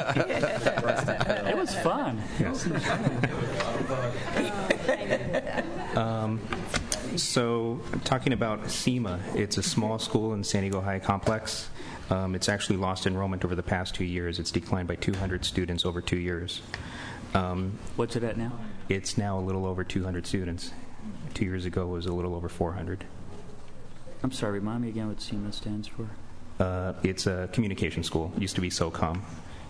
It was fun. Yes. um, so, talking about SEMA, it's a small school in San Diego High complex. Um, it's actually lost enrollment over the past two years. It's declined by two hundred students over two years. Um, What's it at now? It's now a little over two hundred students. Two years ago, it was a little over four hundred. I'm sorry, remind me again what SEMA stands for. Uh, it's a communication school. It used to be SOCOM.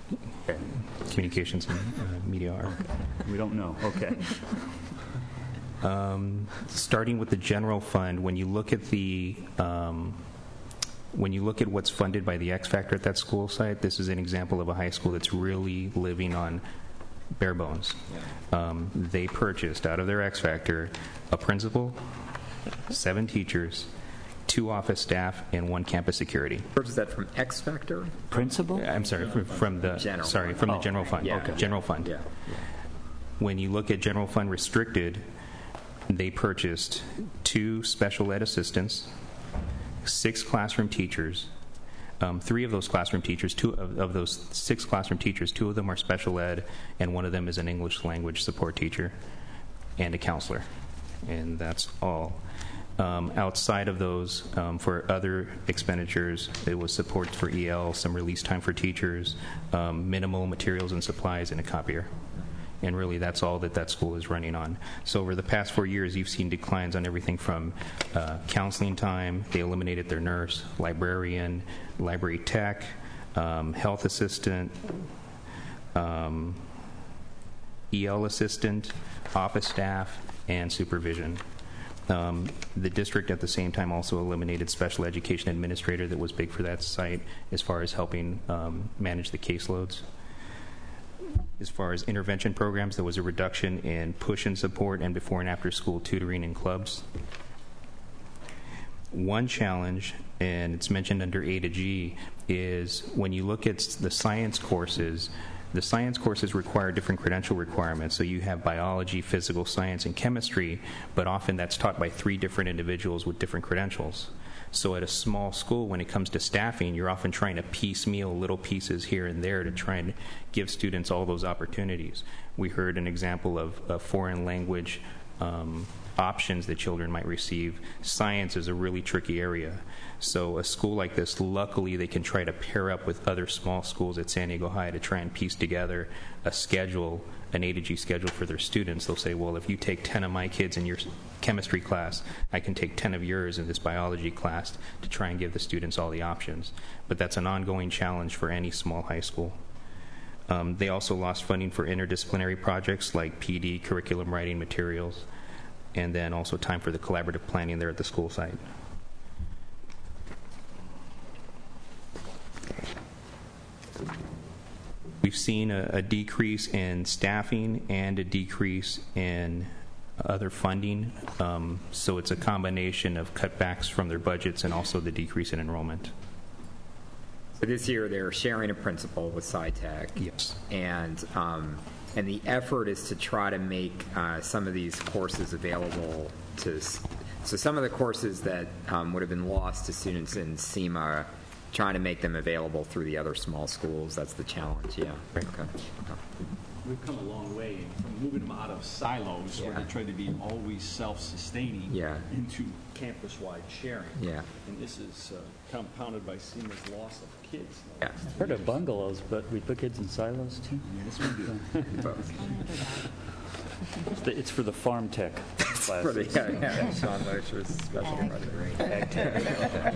Communications and uh, Media Art. We don't know. Okay. Um, starting with the general fund, when you look at the um, when you look at what's funded by the X Factor at that school site, this is an example of a high school that's really living on bare bones. Um, they purchased out of their X Factor a principal, seven teachers, two office staff, and one campus security. Where's that from? X Factor? Principal? I'm sorry, from, from the General sorry fund. from Oh, the general fund. yeah. Okay, general fund. Yeah. When you look at general fund restricted, they purchased two special ed assistants, six classroom teachers. Um, three of those classroom teachers, two of, of those six classroom teachers, two of them are special ed, and one of them is an English language support teacher, and a counselor. And that's all. Um, outside of those, um, for other expenditures, it was support for E L, some release time for teachers, um, minimal materials and supplies, and a copier. And really, that's all that that school is running on. So over the past four years, you've seen declines on everything from uh, counseling time. They eliminated their nurse, librarian, library tech, um, health assistant, um, E L assistant, office staff, and supervision. Um, the district at the same time also eliminated special education administrator that was big for that site as far as helping um, manage the caseloads. As far as intervention programs, there was a reduction in push-in support and before and after school tutoring and clubs. One challenge, and it's mentioned under A to G, is when you look at the science courses, the science courses require different credential requirements. So you have biology, physical science, and chemistry, but often that's taught by three different individuals with different credentials. So at a small school, when it comes to staffing, you're often trying to piecemeal little pieces here and there to try and give students all those opportunities. We heard an example of a foreign language um, options that children might receive. Science is a really tricky area. So a school like this, luckily, they can try to pair up with other small schools at San Diego High to try and piece together a schedule, an A to G schedule for their students. They'll say, well, if you take ten of my kids in your chemistry class, I can take ten of yours in this biology class to try and give the students all the options. But that's an ongoing challenge for any small high school. Um, they also lost funding for interdisciplinary projects like P D, curriculum writing materials, and then also time for the collaborative planning there at the school site. We've seen a, a decrease in staffing and a decrease in other funding, um, so it's a combination of cutbacks from their budgets and also the decrease in enrollment. So this year they're sharing a principal with SciTech. Yes. And um, and the effort is to try to make uh, some of these courses available to. So some of the courses that um, would have been lost to students in SEMA, trying to make them available through the other small schools. That's the challenge. Yeah. Right. Okay. Okay. We've come a long way from moving them out of silos where Yeah. they try to be always self-sustaining Yeah. into campus-wide sharing. Yeah. And this is uh, compounded by SEMA's loss of kids. Yeah. I've heard of bungalows, but we put kids in silos too. Yes, we do. Both. It's the- It's for the farm tech For the, classes. yeah, yeah. Sean Locher's special project. Ag tech.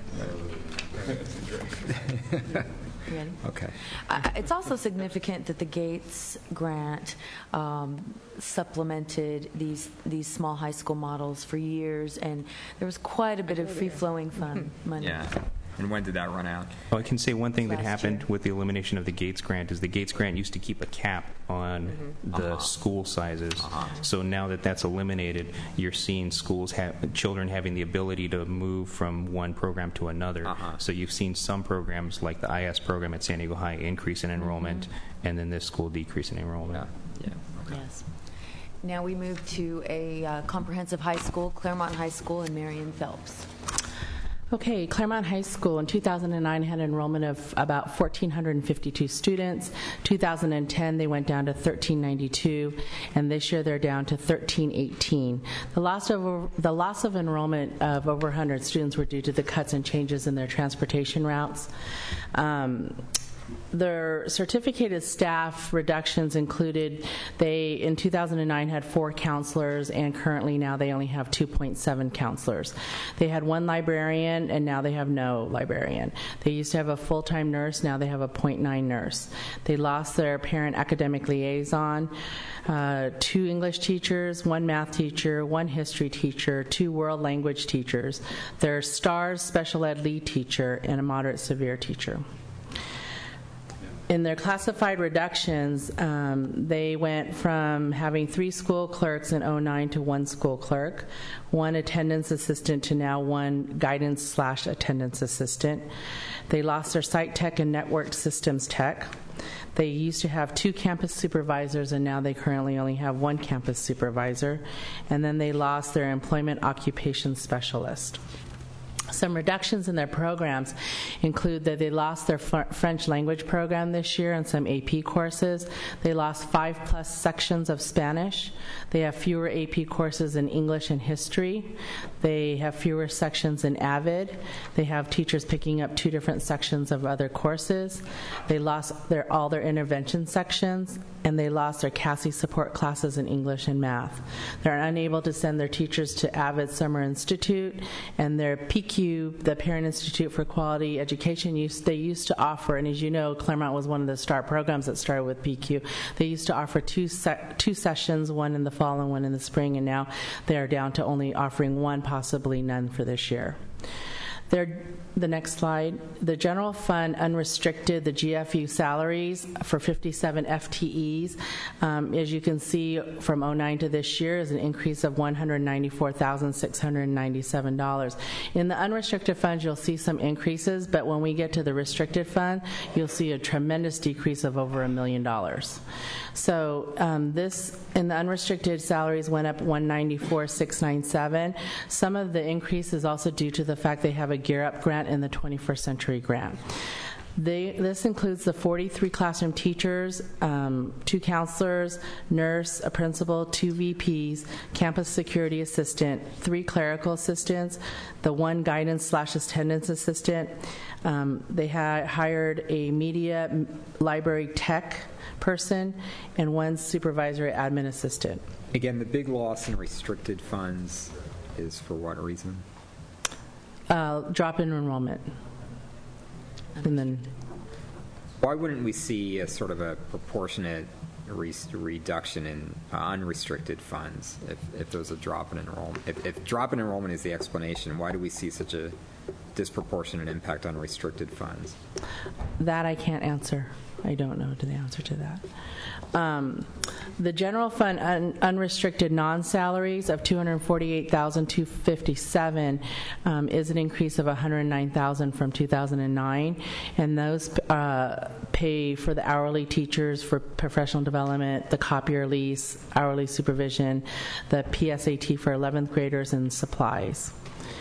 You ready? Okay. Uh, It's also significant that the Gates grant um, supplemented these these small high school models for years, and there was quite a bit of free-flowing fund money. Yeah. And when did that run out? Well, I can say one thing that Last happened year. with the elimination of the Gates grant is the Gates grant used to keep a cap on the Uh-huh. school sizes. Uh-huh. So now that that's eliminated, you're seeing schools have children having the ability to move from one program to another. Uh-huh. So you've seen some programs like the I S program at San Diego High increase in enrollment, and then this school decrease in enrollment. Yeah. Yeah. Yes. Now we move to a uh, comprehensive high school, Claremont High School in Marion Phelps. Okay, Claremont High School in two thousand nine had enrollment of about one thousand four hundred fifty-two students. two thousand ten, they went down to one thousand three hundred ninety-two, and this year they're down to one thousand three hundred eighteen. The loss of, the loss of enrollment of over one hundred students were due to the cuts and changes in their transportation routes. Um, Their certificated staff reductions included they, in two thousand nine, had four counselors, and currently now they only have two point seven counselors. They had one librarian, and now they have no librarian. They used to have a full-time nurse, now they have a point nine nurse. They lost their parent academic liaison, uh, two English teachers, one math teacher, one history teacher, two world language teachers, their STARS special ed lead teacher, and a moderate severe teacher. In their classified reductions, um, they went from having three school clerks in oh nine to one school clerk, one attendance assistant to now one guidance slash attendance assistant. They lost their site tech and network systems tech. They used to have two campus supervisors, and now they currently only have one campus supervisor. And then they lost their employment occupation specialist. Some reductions in their programs include that they lost their fr- French language program this year and some A P courses. They lost five plus sections of Spanish. They have fewer A P courses in English and history. They have fewer sections in AVID. They have teachers picking up two different sections of other courses. They lost their, all their intervention sections, and they lost their C A S I support classes in English and math. They're unable to send their teachers to AVID Summer Institute, and their P Q, the Parent Institute for Quality Education, used, they used to offer, and as you know, Claremont was one of the START programs that started with P Q. They used to offer two, se- two sessions, one in the fall and one in the spring, and now they are down to only offering one, possibly none for this year. They're, the next slide, the general fund unrestricted, the G F U salaries for fifty-seven F T Es, um, as you can see from oh nine to this year, is an increase of one hundred ninety-four thousand six hundred ninety-seven dollars. In the unrestricted funds, you'll see some increases, but when we get to the restricted fund, you'll see a tremendous decrease of over a million dollars. So um, this, in the unrestricted salaries, went up one hundred ninety-four thousand six hundred ninety-seven dollars. Some of the increase is also due to the fact they have a Gear Up grant and the twenty-first Century grant. They, this includes the forty-three classroom teachers, um, two counselors, nurse, a principal, two V Ps, campus security assistant, three clerical assistants, the one guidance slash attendance assistant. Um, they had hired a media library tech person and one supervisory admin assistant. Again, the big loss in restricted funds is for what reason? Uh, drop in enrollment. And then, why wouldn't we see a sort of a proportionate re- reduction in uh, unrestricted funds if, if there's a drop in enrollment? If, if drop in enrollment is the explanation, why do we see such a disproportionate impact on restricted funds? That I can't answer. I don't know the answer to that. Um, the general fund un- unrestricted non-salaries of two hundred forty-eight thousand two hundred fifty-seven dollars um, is an increase of one hundred nine thousand dollars from two thousand nine, and those uh, pay for the hourly teachers for professional development, the copier lease, hourly supervision, the P S A T for eleventh graders, and supplies.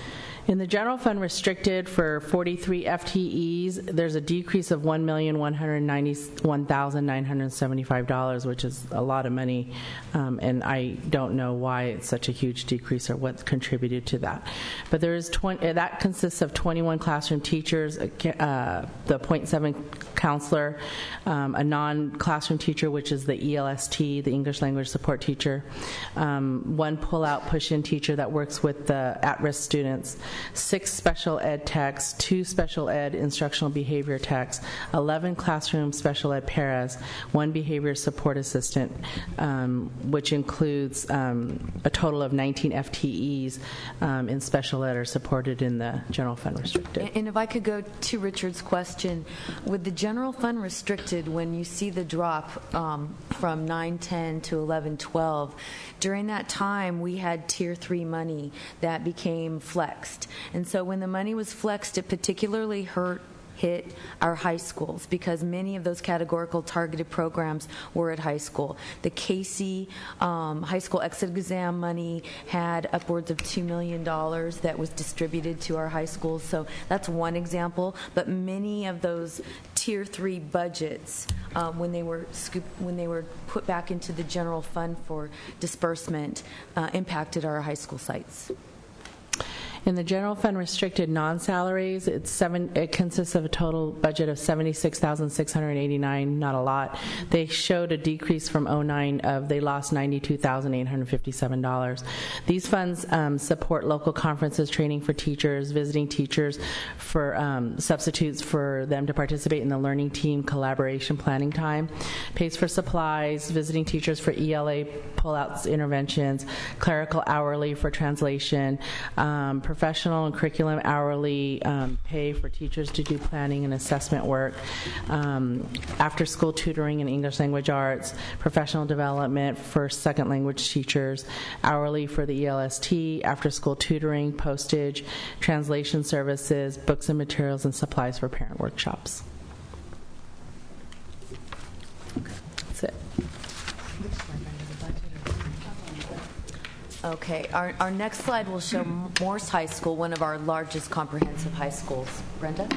In the general fund restricted for forty-three F T Es, there's a decrease of one million one hundred ninety-one thousand nine hundred seventy-five dollars, which is a lot of money, um, and I don't know why it's such a huge decrease or what contributed to that. But there is twenty, that consists of twenty-one classroom teachers, uh, the point seven counselor, um, a non-classroom teacher, which is the E L S T, the English Language Support Teacher, um, one pull-out, push-in teacher that works with the at-risk students, six special ed techs, two special ed instructional behavior techs, eleven classroom special ed paras, one behavior support assistant, um, which includes um, a total of nineteen F T Es um, in special ed are supported in the general fund restricted. And if I could go to Richard's question, with the general fund restricted, when you see the drop um, from nine ten to eleven twelve, during that time we had tier three money that became flexed. And so when the money was flexed, it particularly hurt hit our high schools because many of those categorical targeted programs were at high school. The Casey um, high school exit exam money had upwards of two million dollars that was distributed to our high schools. So that's one example. But many of those tier three budgets, um, when they were scoop, when they were put back into the general fund for disbursement, uh, impacted our high school sites. In the general fund restricted non-salaries, it's seven, it consists of a total budget of seventy-six thousand six hundred eighty-nine, not a lot. They showed a decrease from oh nine of, they lost ninety-two thousand eight hundred fifty-seven dollars. These funds um, support local conferences, training for teachers, visiting teachers, for um, substitutes for them to participate in the learning team collaboration planning time, pays for supplies, visiting teachers for E L A pullouts interventions, clerical hourly for translation, um, professional and curriculum hourly um, pay for teachers to do planning and assessment work, um, after-school tutoring in English language arts, professional development for second language teachers, hourly for the E L S T, after-school tutoring, postage, translation services, books and materials, and supplies for parent workshops. That's it. Okay, our, our next slide will show Morse High School, one of our largest comprehensive high schools. Brenda?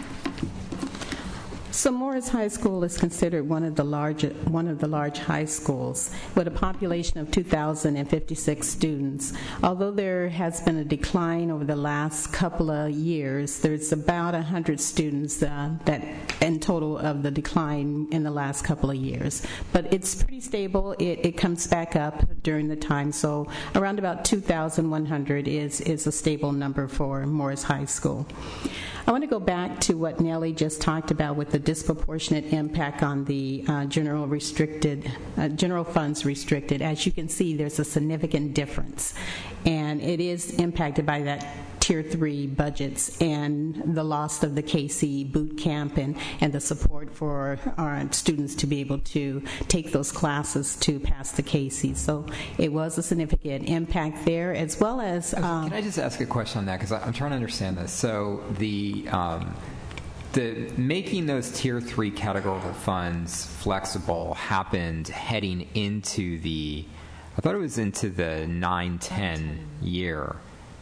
So Morris High School is considered one of the large one of the large high schools with a population of two thousand fifty-six students. Although there has been a decline over the last couple of years, there's about one hundred students uh, that in total of the decline in the last couple of years. But it's pretty stable. It, it comes back up during the time. So around about two thousand one hundred is, is a stable number for Morris High School. I want to go back to what Nellie just talked about with the disproportionate impact on the uh, general restricted, uh, general funds restricted. As you can see, there's a significant difference, and it is impacted by that Tier three budgets and the loss of the K C boot camp and, and the support for our students to be able to take those classes to pass the K C. So it was a significant impact there, as well as... Um, Can I just ask a question on that? Because I'm trying to understand this. So the... Um, The, making those Tier three categorical funds flexible happened heading into the, I thought it was into the nine ten year.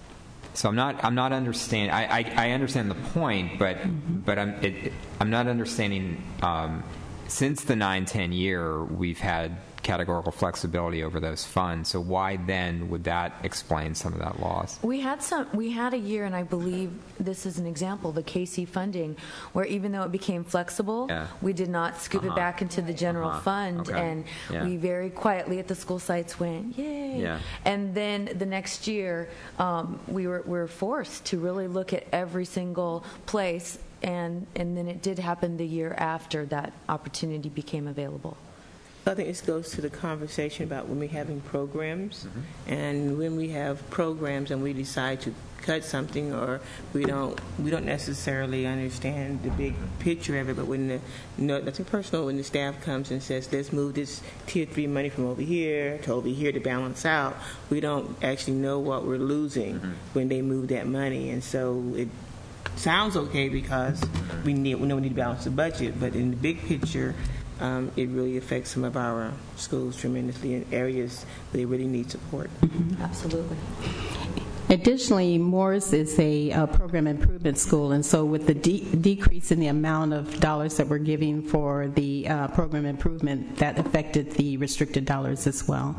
So I'm not, I'm not understanding, I, I, I understand the point, but, mm-hmm. but I'm, it, it, I'm not understanding, um, since the nine ten year, we've had categorical flexibility over those funds. So why then would that explain some of that loss? We had some. We had a year, and I believe this is an example, the K C funding, where even though it became flexible, yeah. we did not scoop uh-huh. it back into the general uh-huh. fund, okay. and yeah. we very quietly at the school sites went, "Yay!" Yeah. And then the next year, um, we were we were forced to really look at every single place, and and then it did happen the year after that opportunity became available. I think this goes to the conversation about when we're having programs, mm-hmm. and when we have programs and we decide to cut something, or we don't we don't necessarily understand the big picture of it. But when the no, nothing personal, when the staff comes and says, "Let's move this tier three money from over here to over here to balance out," we don't actually know what we're losing mm-hmm. when they move that money, and so it sounds okay because we need we know we need to balance the budget, but in the big picture. Um, it really affects some of our schools tremendously in areas where they really need support. Mm-hmm. Absolutely. Additionally, Morris is a uh, program improvement school, and so with the de- decrease in the amount of dollars that we're giving for the uh, program improvement, that affected the restricted dollars as well.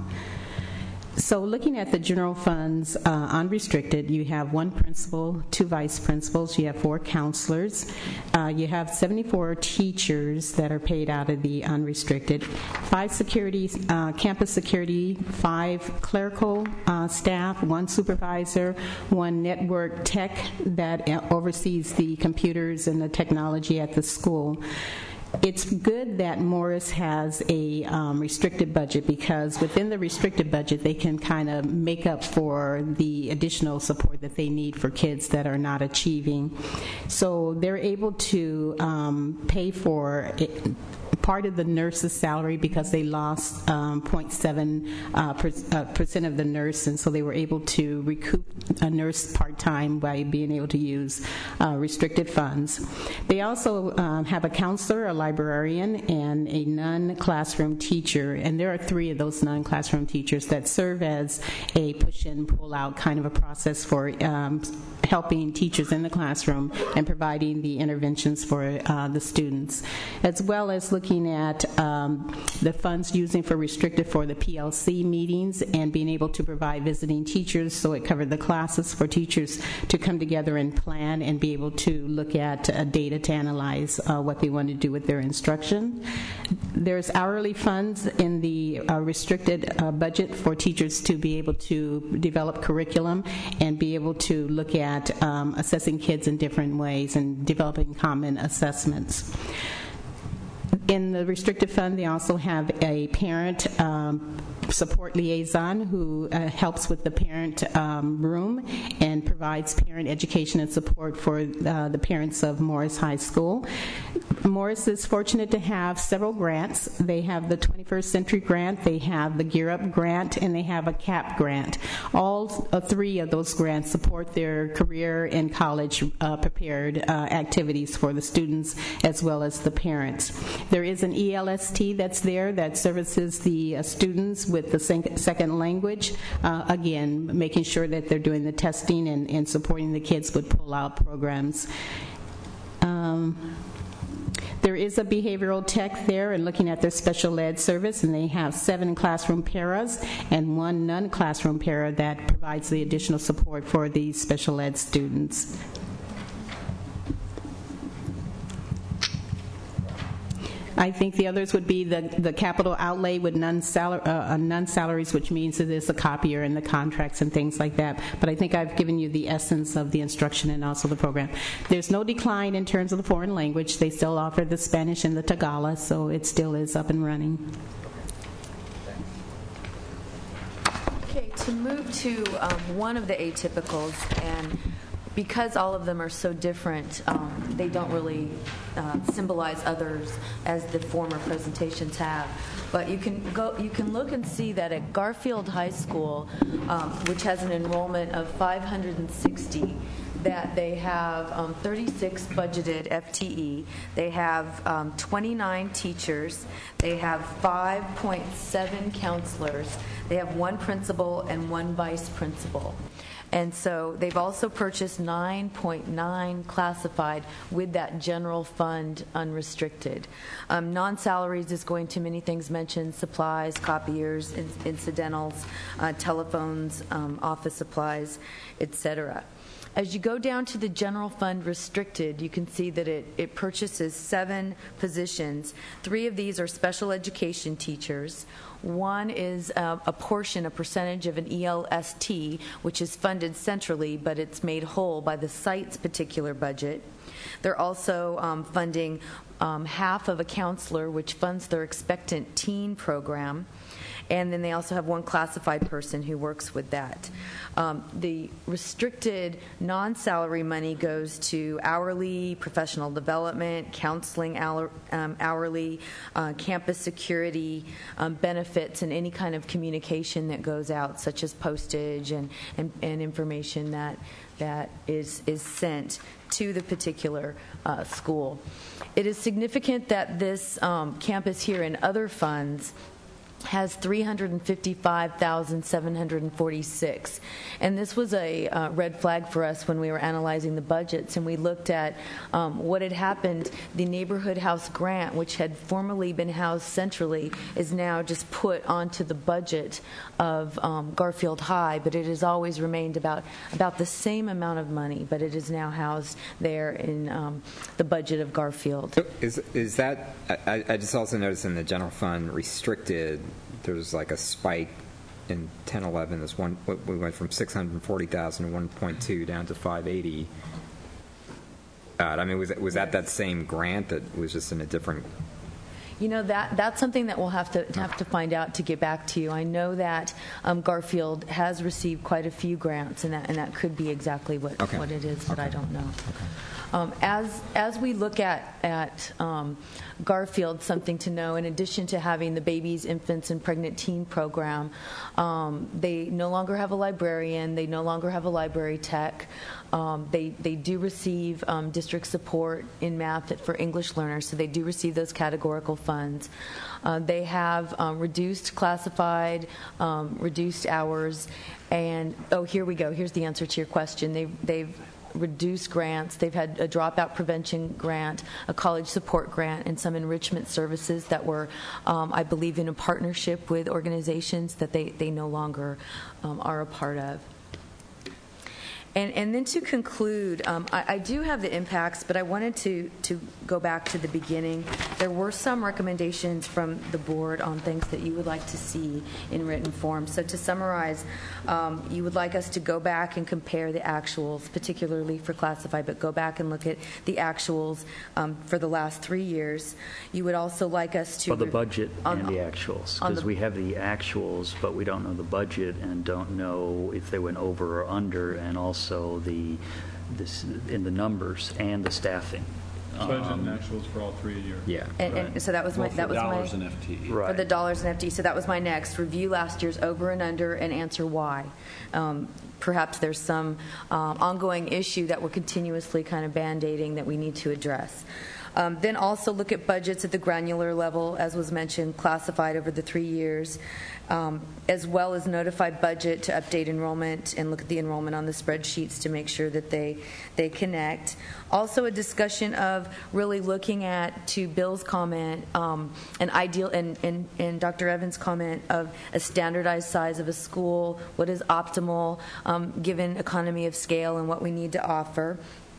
So looking at the general funds uh, unrestricted, you have one principal, two vice principals, you have four counselors, uh, you have seventy-four teachers that are paid out of the unrestricted, five security, uh, campus security, five clerical uh, staff, one supervisor, one network tech that oversees the computers and the technology at the school. It's good that Morris has a um, restricted budget, because within the restricted budget they can kind of make up for the additional support that they need for kids that are not achieving. So they're able to um, pay for it, part of the nurse's salary, because they lost um, zero point seven uh, per, uh, percent of the nurse, and so they were able to recoup a nurse part-time by being able to use uh, restricted funds. They also um, have a counselor, a librarian, and a non-classroom teacher, and there are three of those non-classroom teachers that serve as a push-in, pull-out kind of a process for um, helping teachers in the classroom and providing the interventions for uh, the students, as well as looking looking at um, the funds using for restricted for the P L C meetings and being able to provide visiting teachers, so it covered the classes for teachers to come together and plan and be able to look at uh, data to analyze uh, what they want to do with their instruction. There's hourly funds in the uh, restricted uh, budget for teachers to be able to develop curriculum and be able to look at um, assessing kids in different ways and developing common assessments. In the restricted fund, they also have a parent um, support liaison who uh, helps with the parent um, room and provides parent education and support for uh, the parents of Morris High School. Morris is fortunate to have several grants. They have the twenty-first Century Grant, they have the Gear Up Grant, and they have a CAP Grant. All uh, three of those grants support their career and college uh, prepared uh, activities for the students as well as the parents. There is an E L S T that's there that services the uh, students with the sec- second language, uh, again, making sure that they're doing the testing and, and supporting the kids with pull-out programs. Um, There is a behavioral tech there and looking at their special ed service, and they have seven classroom paras and one non-classroom para that provides the additional support for these special ed students. I think the others would be the, the capital outlay with non-salary, uh, non-salaries, which means it is a copier and the contracts and things like that. But I think I've given you the essence of the instruction and also the program. There's no decline in terms of the foreign language. They still offer the Spanish and the Tagalog, so it still is up and running. Okay, to move to um, one of the atypicals, and because all of them are so different, um, they don't really uh, symbolize others as the former presentations have. But you can go, you can look and see that at Garfield High School, um, which has an enrollment of five hundred sixty, that they have um, thirty-six budgeted F T E. They have um, twenty-nine teachers. They have five point seven counselors. They have one principal and one vice principal. And so they've also purchased nine point nine classified with that general fund unrestricted. Um, non-salaries is going to many things mentioned: supplies, copiers, in- incidentals, uh, telephones, um, office supplies, et cetera. As you go down to the general fund restricted, you can see that it, it purchases seven positions. Three of these are special education teachers. One is uh, a portion, a percentage of an E L S T, which is funded centrally, but it's made whole by the site's particular budget. They're also um, funding um, half of a counselor, which funds their Expectant Teen program. And then they also have one classified person who works with that. Um, the restricted non-salary money goes to hourly, professional development, counseling hour, um, hourly, uh, campus security, um, benefits, and any kind of communication that goes out, such as postage and, and, and information that that is, is sent to the particular uh, school. It is significant that this um, campus here and other funds has three hundred fifty-five thousand seven hundred forty-six. And this was a uh, red flag for us when we were analyzing the budgets, and we looked at um, what had happened. The Neighborhood House Grant, which had formerly been housed centrally, is now just put onto the budget of um, Garfield High, but it has always remained about, about the same amount of money, but it is now housed there in um, the budget of Garfield. So is, is that, I, I just also noticed in the general fund restricted, there's like a spike in ten eleven. This one, we went from six hundred forty thousand to one point two down to five eighty. Uh, I mean, was that, was that that same grant that was just in a different? You know, that that's something that we'll have to have to find out to get back to you. I know that um, Garfield has received quite a few grants, and that and that could be exactly what Okay. what it is, but Okay. I don't know. Okay. Um, as as we look at at um, Garfield, something to know: in addition to having the babies, infants, and pregnant teen program, um, they no longer have a librarian. They no longer have a library tech. Um, they they do receive um, district support in math for English learners, so they do receive those categorical funds. Uh, they have um, reduced classified, um, reduced hours, and oh, here we go. Here's the answer to your question. They've they've reduced grants. They've had a dropout prevention grant, a college support grant, and some enrichment services that were, um, I believe, in a partnership with organizations that they, they no longer um, are a part of. And, and then to conclude, um, I, I do have the impacts, but I wanted to, to go back to the beginning. There were some recommendations from the board on things that you would like to see in written form. So to summarize, um, you would like us to go back and compare the actuals, particularly for classified, but go back and look at the actuals um, for the last three years. You would also like us to... For the budget on, and the actuals, on because the, we have the actuals, but we don't know the budget and don't know if they went over or under, and also So the this in the numbers and the staffing. Budget Um, and actuals for all three a year. Yeah. And, right. and so that was my Well, that for was dollars my and F T E. Right. for the dollars and F T E. So that was my next review last year's over and under and answer why. Um, perhaps there's some um, ongoing issue that we're continuously kind of band-aiding that we need to address. Um, then also look at budgets at the granular level, as was mentioned, classified over the three years, um, as well as notify budget to update enrollment and look at the enrollment on the spreadsheets to make sure that they they connect. Also, a discussion of really looking at, to Bill's comment, um, an ideal, and, and, and Doctor Evans' comment of a standardized size of a school, what is optimal um, given economy of scale and what we need to offer,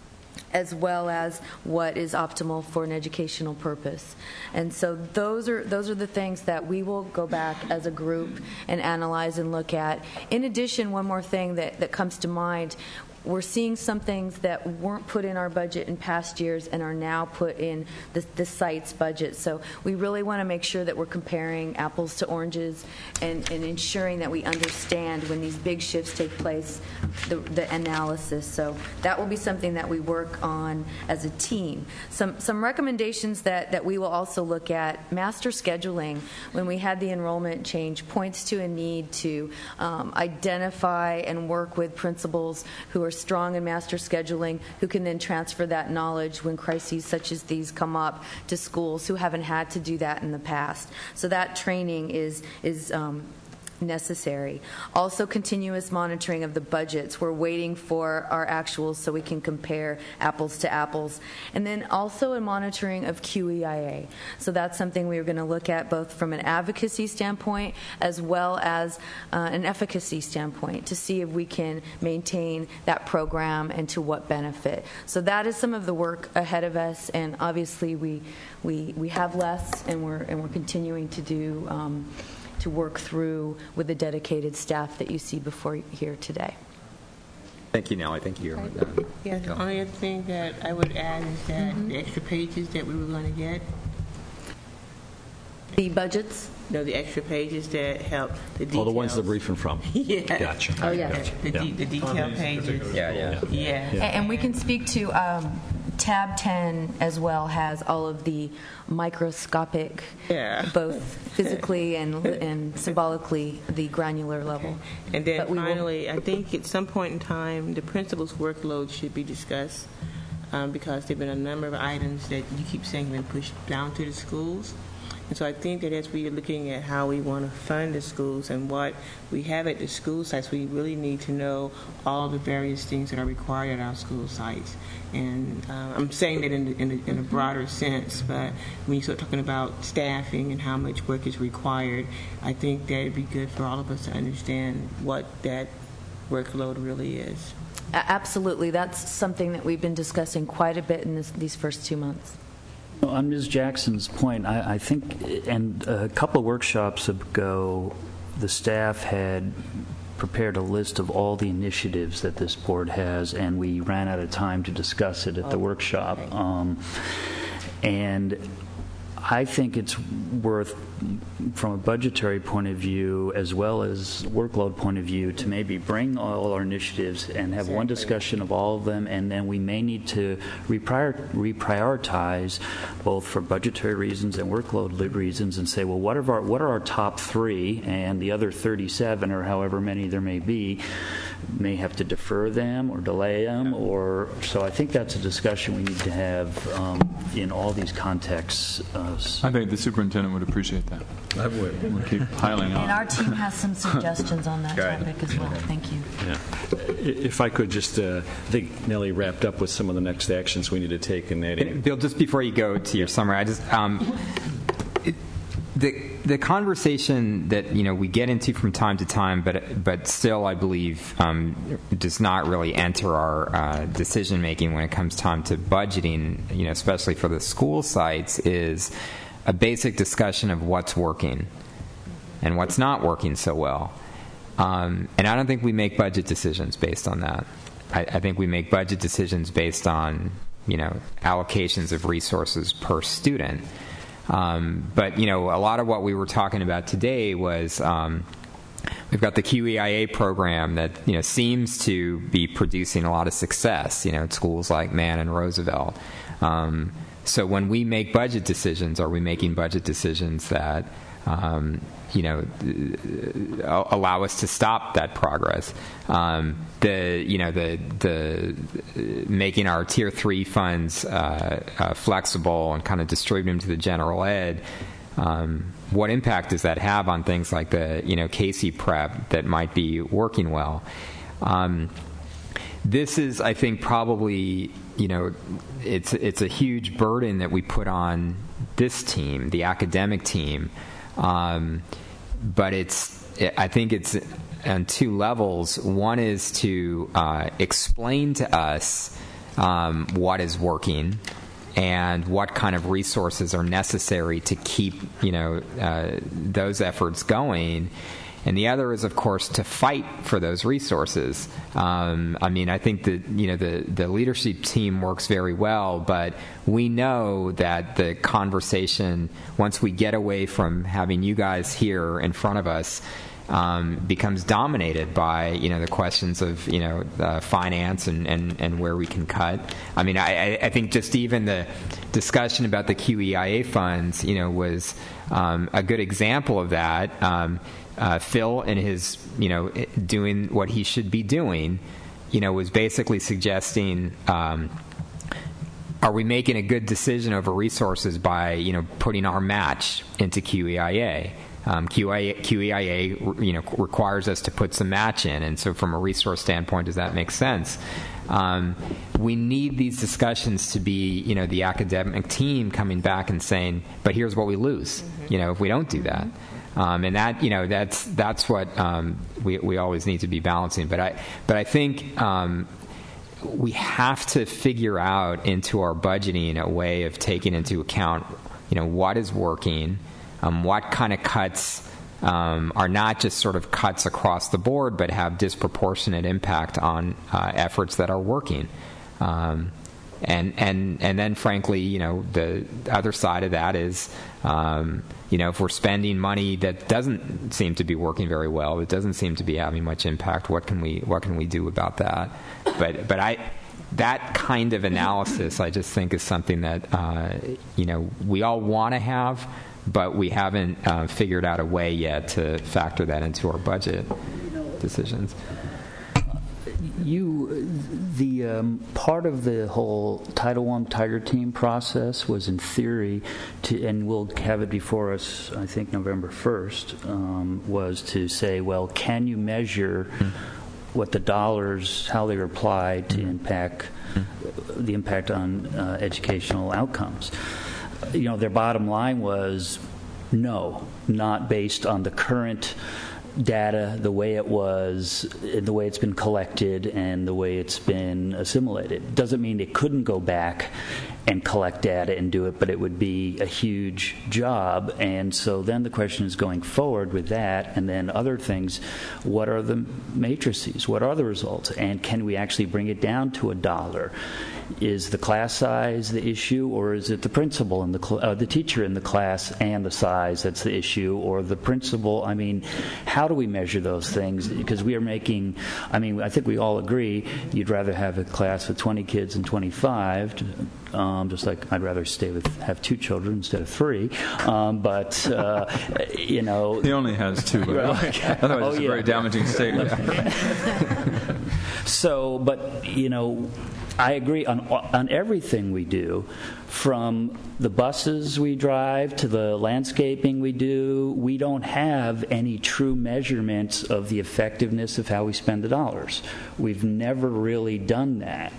as well as what is optimal for an educational purpose. And so those are those are the things that we will go back as a group and analyze and look at. In addition, one more thing that, that comes to mind, we're seeing some things that weren't put in our budget in past years and are now put in the, the site's budget. So we really want to make sure that we're comparing apples to oranges and, and ensuring that we understand when these big shifts take place, the, the analysis. So that will be something that we work on as a team. Some, some recommendations that, that we will also look at, master scheduling, when we had the enrollment change, points to a need to um, identify and work with principals who are strong in master scheduling, who can then transfer that knowledge when crises such as these come up to schools who haven't had to do that in the past. So that training is is um, necessary. Also, continuous monitoring of the budgets. We're waiting for our actuals so we can compare apples to apples. And then also a monitoring of Q E I A. So that's something we're going to look at both from an advocacy standpoint as well as uh, an efficacy standpoint to see if we can maintain that program and to what benefit. So that is some of the work ahead of us, and obviously we we we have less, and we're and we're continuing to do um, to work through with the dedicated staff that you see before you here today. Thank you, Nellie. Thank you. Um, Yeah, the only other thing that I would add is that Mm-hmm. the extra pages that we were going to get, The budgets? no, the extra pages that help the details. Oh, the ones the briefing from. Yeah. Gotcha. Oh, yeah. Gotcha. The, de- Yeah. the detailed pages. yeah, yeah. Yeah. And, and we can speak to um, tab ten as well, has all of the microscopic, Yeah. both physically and, and symbolically, the granular level. And then But we will- finally, I think at some point in time, the principal's workload should be discussed um, because there have been a number of items that you keep saying have been pushed down to the schools. And so I think that as we are looking at how we want to fund the schools and what we have at the school sites, we really need to know all the various things that are required at our school sites. And uh, I'm saying that in, the, in, the, in a broader sense, but when you start talking about staffing and how much work is required, I think that it'd be good for all of us to understand what that workload really is. A- Absolutely. That's something that we've been discussing quite a bit in this, these first two months. On Miz Jackson's point, I, I think, and a couple of workshops ago, the staff had prepared a list of all the initiatives that this board has, and we ran out of time to discuss it at the workshop. Um, and I think it's worth, from a budgetary point of view as well as workload point of view, to maybe bring all our initiatives and have one discussion of all of them, and then we may need to reprior- reprioritize both for budgetary reasons and workload li- reasons and say, well, what are our, what are our top three, and the other thirty-seven or however many there may be may have to defer them or delay them, or so I think that's a discussion we need to have um, in all these contexts uh, those. I think the superintendent would appreciate that. I would. We'll keep piling on. And our team has some suggestions on that Right. topic as well. Thank you. Yeah. If I could just, uh, I think Nellie wrapped up with some of the next actions we need to take in that area. Bill, just before you go to your summary, I just um, it, the the conversation that you know we get into from time to time, but but still, I believe, um, does not really enter our uh, decision making when it comes time to budgeting. You know, especially for the school sites, is a basic discussion of what's working and what's not working so well. Um, and I don't think we make budget decisions based on that. I, I think we make budget decisions based on, you know, allocations of resources per student. Um, but, you know, a lot of what we were talking about today was um, we've got the Q E I A program that, you know, seems to be producing a lot of success, you know, at schools like Mann and Roosevelt. Um, so when we make budget decisions, are we making budget decisions that, um, you know, uh, allow us to stop that progress? Um, the, you know, the the uh, making our tier three funds uh, uh, flexible and kind of distribute them to the general ed. Um, what impact does that have on things like the, you know, Casey prep that might be working well? Um, this is, I think, probably, you know, it's it's a huge burden that we put on this team, the academic team. Um, but it's, I think it's on two levels. One is to uh, explain to us um, what is working and what kind of resources are necessary to keep, you know, uh, those efforts going. And the other is, of course, to fight for those resources. Um, I mean, I think that, you know, the, the leadership team works very well, but we know that the conversation, once we get away from having you guys here in front of us, um, becomes dominated by, you know, the questions of, you know, uh, finance and, and, and where we can cut. I mean, I, I think just even the discussion about the Q E I A funds, you know, was um, a good example of that. Um, Uh, Phil, in his, you know, doing what he should be doing, you know, was basically suggesting, um, are we making a good decision over resources by, you know, putting our match into Q E I A? Um, Q E I A, you know, requires us to put some match in, and so from a resource standpoint, does that make sense? Um, we need these discussions to be, you know, the academic team coming back and saying, but here's what we lose, mm-hmm. you know, if we don't do that. Um, and that, you know, that's that's what um, we we always need to be balancing. But I but I think um, we have to figure out into our budgeting a way of taking into account, you know, what is working, um, what kind of cuts um, are not just sort of cuts across the board, but have disproportionate impact on uh, efforts that are working. Um, and and and then, frankly, you know, the other side of that is. Um, You know, if we're spending money that doesn't seem to be working very well, it doesn't seem to be having much impact. What can we what can we do about that? But but I that kind of analysis, I just think, is something that uh, you know we all want to have, but we haven't uh, figured out a way yet to factor that into our budget decisions. You, the um, part of the whole Title One Tiger Team process was, in theory, to, and we'll have it before us, I think November first, um, was to say, well, can you measure mm-hmm. what the dollars, how they are applied to mm-hmm. impact mm-hmm. the impact on uh, educational outcomes? You know, their bottom line was no, not based on the current data, the way it was, the way it's been collected, and the way it's been assimilated. Doesn't mean they couldn't go back and collect data and do it, but it would be a huge job. And so then the question is, going forward with that, and then other things, what are the matrices? What are the results? And can we actually bring it down to a dollar? Is the class size the issue, or is it the principal and the cl- uh, the teacher in the class and the size that's the issue, or the principal? I mean, how do we measure those things? Because we are making, I mean, I think we all agree you'd rather have a class with twenty kids than twenty-five. Um, just like I'd rather stay with have two children instead of three. Um, but uh, you know, he only has two. But okay. Otherwise, oh, it's a yeah. very damaging statement. So, but you know. I agree on on everything we do, from the buses we drive to the landscaping we do. We don't have any true measurements of the effectiveness of how we spend the dollars. We've never really done that.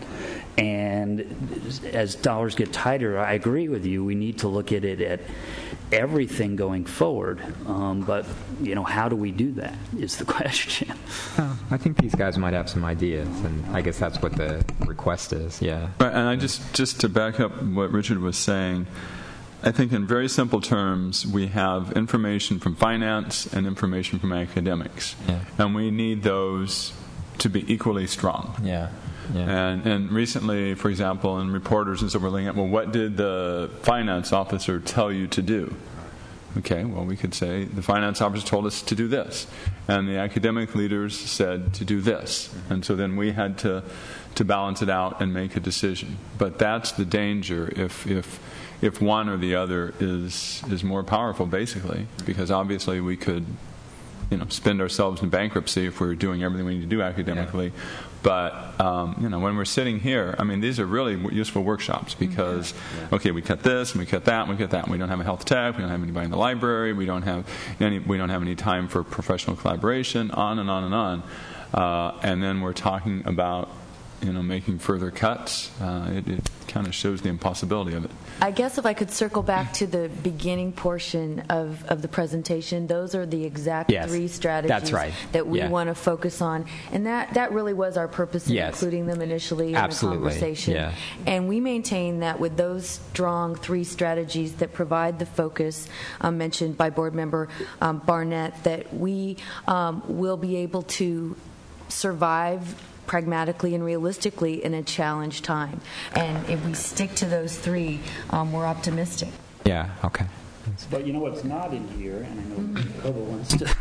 And as dollars get tighter, I agree with you. We need to look at it at everything going forward. Um, but, you know, how do we do that is the question. Oh, I think these guys might have some ideas, and I guess that's what the request is, yeah. Right, and I just, just to back up what Richard was saying, I think in very simple terms, we have information from finance and information from academics. Yeah. And we need those to be equally strong. Yeah. Yeah. And, and recently, for example, in reporters and so we're looking at, well, what did the finance officer tell you to do? Okay, well, we could say the finance officer told us to do this, and the academic leaders said to do this. And so then we had to, to balance it out and make a decision. But that's the danger if, if, if one or the other is, is more powerful, basically, because obviously we could, you know, spend ourselves in bankruptcy if we're doing everything we need to do academically. Yeah. But, um, you know, when we're sitting here, I mean, these are really useful workshops because, yeah. okay, we cut this and we cut that and we cut that. And we don't have a health tech. We don't have anybody in the library. We don't have any, we don't have any time for professional collaboration, on and on and on. Uh, and then we're talking about, you know, making further cuts. Uh, it it kind of shows the impossibility of it. I guess if I could circle back to the beginning portion of, of the presentation, those are the exact yes, three strategies that's right. that we yeah. want to focus on. And that, that really was our purpose in yes. including them initially Absolutely. in the conversation. Yeah. And we maintain that with those strong three strategies that provide the focus um, mentioned by Board Member um, Barnett, that we um, will be able to survive pragmatically and realistically in a challenged time. And if we stick to those three, um, we're optimistic. Yeah, okay. But you know what's not in here, and I know Bubba wants to,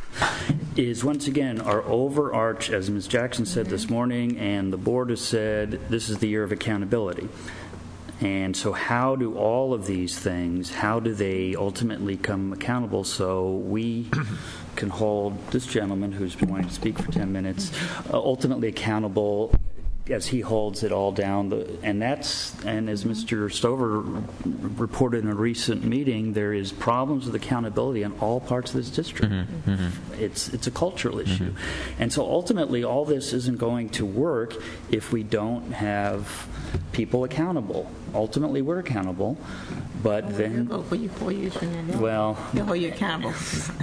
is once again our overarch, as Miz Jackson said mm-hmm. this morning, and the board has said, this is the year of accountability. And so how do all of these things, how do they ultimately come accountable so we can hold this gentleman who's been wanting to speak for ten minutes uh, ultimately accountable as he holds it all down. The, and that's, and as Mister Stover reported in a recent meeting, there is problems with accountability in all parts of this district. Mm-hmm. Mm-hmm. It's, it's a cultural issue. Mm-hmm. And so ultimately all this isn't going to work if we don't have people accountable. Ultimately we're accountable, but well, then... We'll for you four years from now. Well... They'll hold you accountable.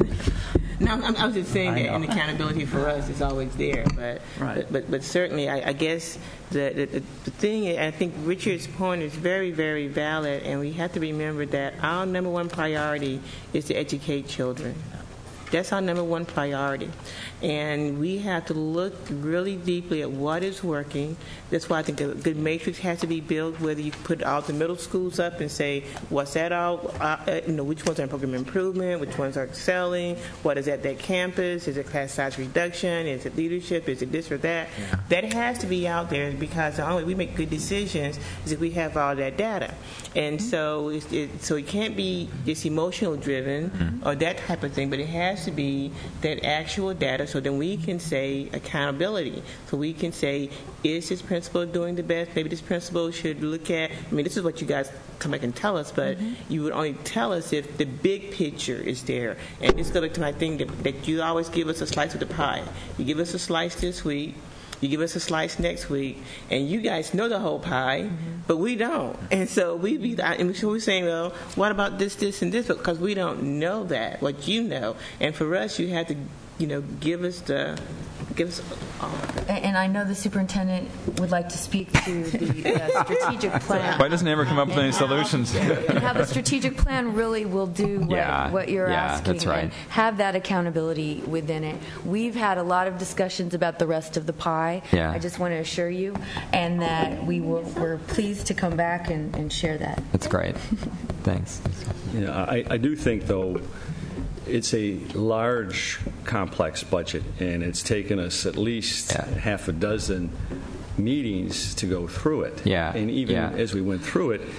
No, I'm, I was just saying that, and accountability for us is always there. But right. but, but, but certainly, I, I guess the, the the thing is, I think Richard's point is very, very valid, and we have to remember that our number one priority is to educate children. That's our number one priority. And we have to look really deeply at what is working. That's why I think a good matrix has to be built, whether you put all the middle schools up and say, what's that all, uh, you know, which ones are in program improvement, which ones are excelling, what is at that campus, is it class size reduction, is it leadership, is it this or that? Yeah. That has to be out there because the only way we make good decisions is if we have all that data. And mm-hmm. so, it, it, so it can't be just emotional driven mm-hmm. or that type of thing, but it has to be that actual data so then we can say accountability. So we can say, is this principal doing the best? Maybe this principal should look at, I mean, this is what you guys come back and tell us, but mm-hmm. you would only tell us if the big picture is there. And this goes back to my thing that, that you always give us a slice of the pie. You give us a slice this week, you give us a slice next week, and you guys know the whole pie, mm-hmm. but we don't. And so we be, and so we're saying, well, what about this, this, and this? Because we don't know that, what you know. And for us, you have to, you know, give us the, give us all of it. And, and I know the superintendent would like to speak to the uh, strategic plan. Why doesn't he ever come up with any solutions? And how the strategic plan really will do what, yeah, what you're yeah, asking. That's right. And have that accountability within it. We've had a lot of discussions about the rest of the pie. Yeah. I just want to assure you, and that we will, we're pleased to come back and, and share that. That's great. Thanks. Yeah, I, I do think, though, it's a large, complex budget, and it's taken us at least yeah. half a dozen meetings to go through it. Yeah. And even yeah. as we went through it,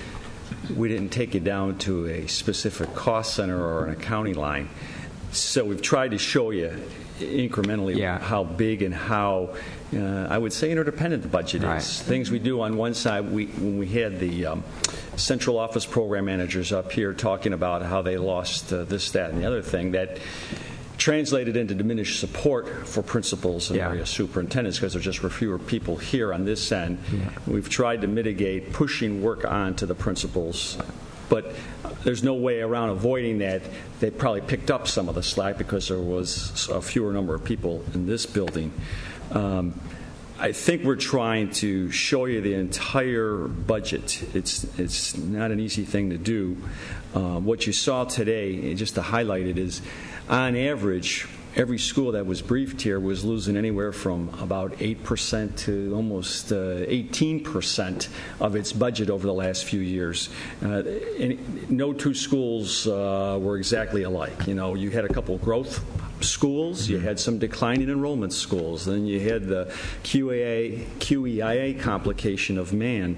we didn't take it down to a specific cost center or an accounting line. So we've tried to show you incrementally Yeah. how big and how, uh, I would say, interdependent the budget Right. is. Things we do on one side, we, when we had the um, central office program managers up here talking about how they lost uh, this, that, and the other thing, that translated into diminished support for principals and Yeah. area superintendents because there just were fewer people here on this end. We've tried to mitigate pushing work on to the principals, but there's no way around avoiding that. They probably picked up some of the slack because there was a fewer number of people in this building. Um, I think we're trying to show you the entire budget. It's it's not an easy thing to do. Um, what you saw today, just to highlight it, is on average, every school that was briefed here was losing anywhere from about eight percent to almost uh, eighteen percent of its budget over the last few years. Uh, and no two schools uh, were exactly alike. You know, you had a couple growth schools, you had some declining enrollment schools, then you had the Q A A, Q E I A complication of man.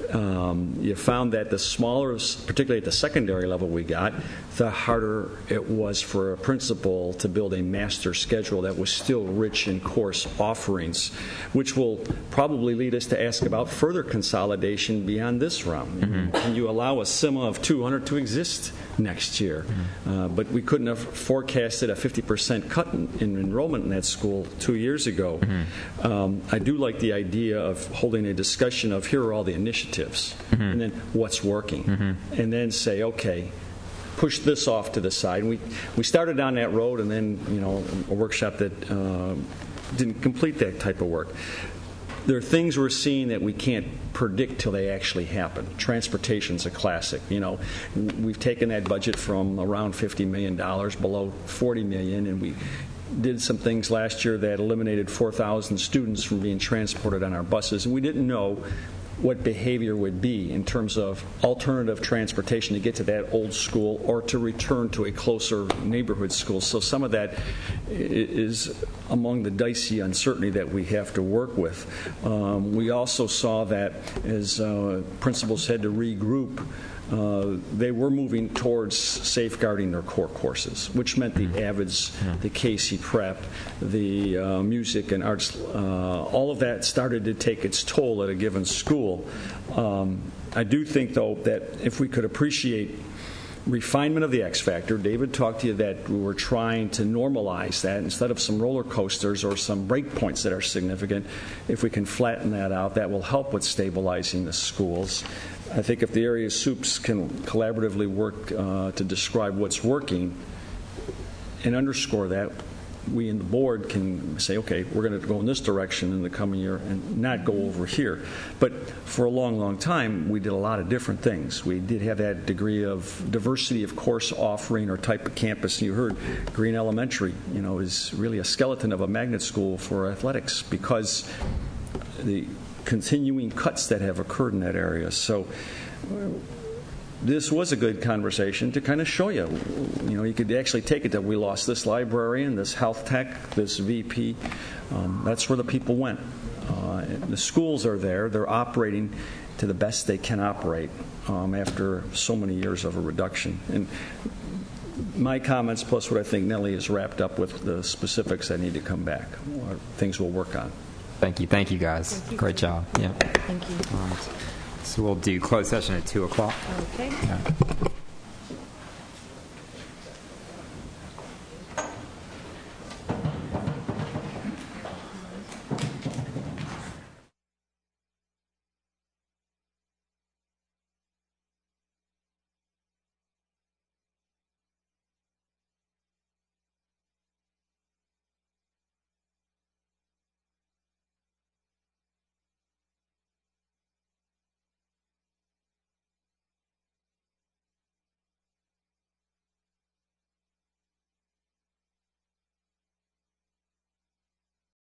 Um, you found that the smaller, particularly at the secondary level we got, the harder it was for a principal to build a master schedule that was still rich in course offerings, which will probably lead us to ask about further consolidation beyond this round. Mm-hmm. Can you allow a S I M A of two hundred to exist next year? Mm-hmm. uh, but we couldn't have forecasted a fifty percent cut in, in enrollment in that school two years ago. Mm-hmm. um, I do like the idea of holding a discussion of here are all the initiatives, mm-hmm. and then what's working, mm-hmm. and then say, okay, push this off to the side. And we we started down that road, and then you know a workshop that uh, didn't complete that type of work. There are things we're seeing that we can't predict till they actually happen. Transportation's a classic. You know, we've taken that budget from around fifty million dollars below forty million dollars, and we did some things last year that eliminated four thousand students from being transported on our buses, and we didn't know what behavior would be in terms of alternative transportation to get to that old school or to return to a closer neighborhood school. So some of that is among the dicey uncertainty that we have to work with. Um, we also saw that as uh, principals had to regroup, Uh, they were moving towards safeguarding their core courses, which meant the AVIDS, the Casey Prep, the uh, music and arts, uh, all of that started to take its toll at a given school. Um, I do think, though, that if we could appreciate refinement of the X factor, David talked to you that we were trying to normalize that instead of some roller coasters or some break points that are significant. If we can flatten that out, that will help with stabilizing the schools. I think if the area soups can collaboratively work uh, to describe what's working and underscore that, we in the board can say, okay, we're going to go in this direction in the coming year and not go over here. But for a long, long time, we did a lot of different things. We did have that degree of diversity of course offering or type of campus. You heard Green Elementary, you know, is really a skeleton of a magnet school for athletics because the continuing cuts that have occurred in that area. So this was a good conversation to kind of show you. You know, you could actually take it that we lost this librarian, this health tech, this V P. Um, that's where the people went. Uh, the schools are there. They're operating to the best they can operate um, after so many years of a reduction. And my comments plus what I think Nellie has wrapped up with the specifics that need to come back, or things we'll work on. Thank you. Thank you, guys. Thank you. Great job. Yeah. Thank you. All right. So we'll do closed session at two o'clock. Okay. Yeah.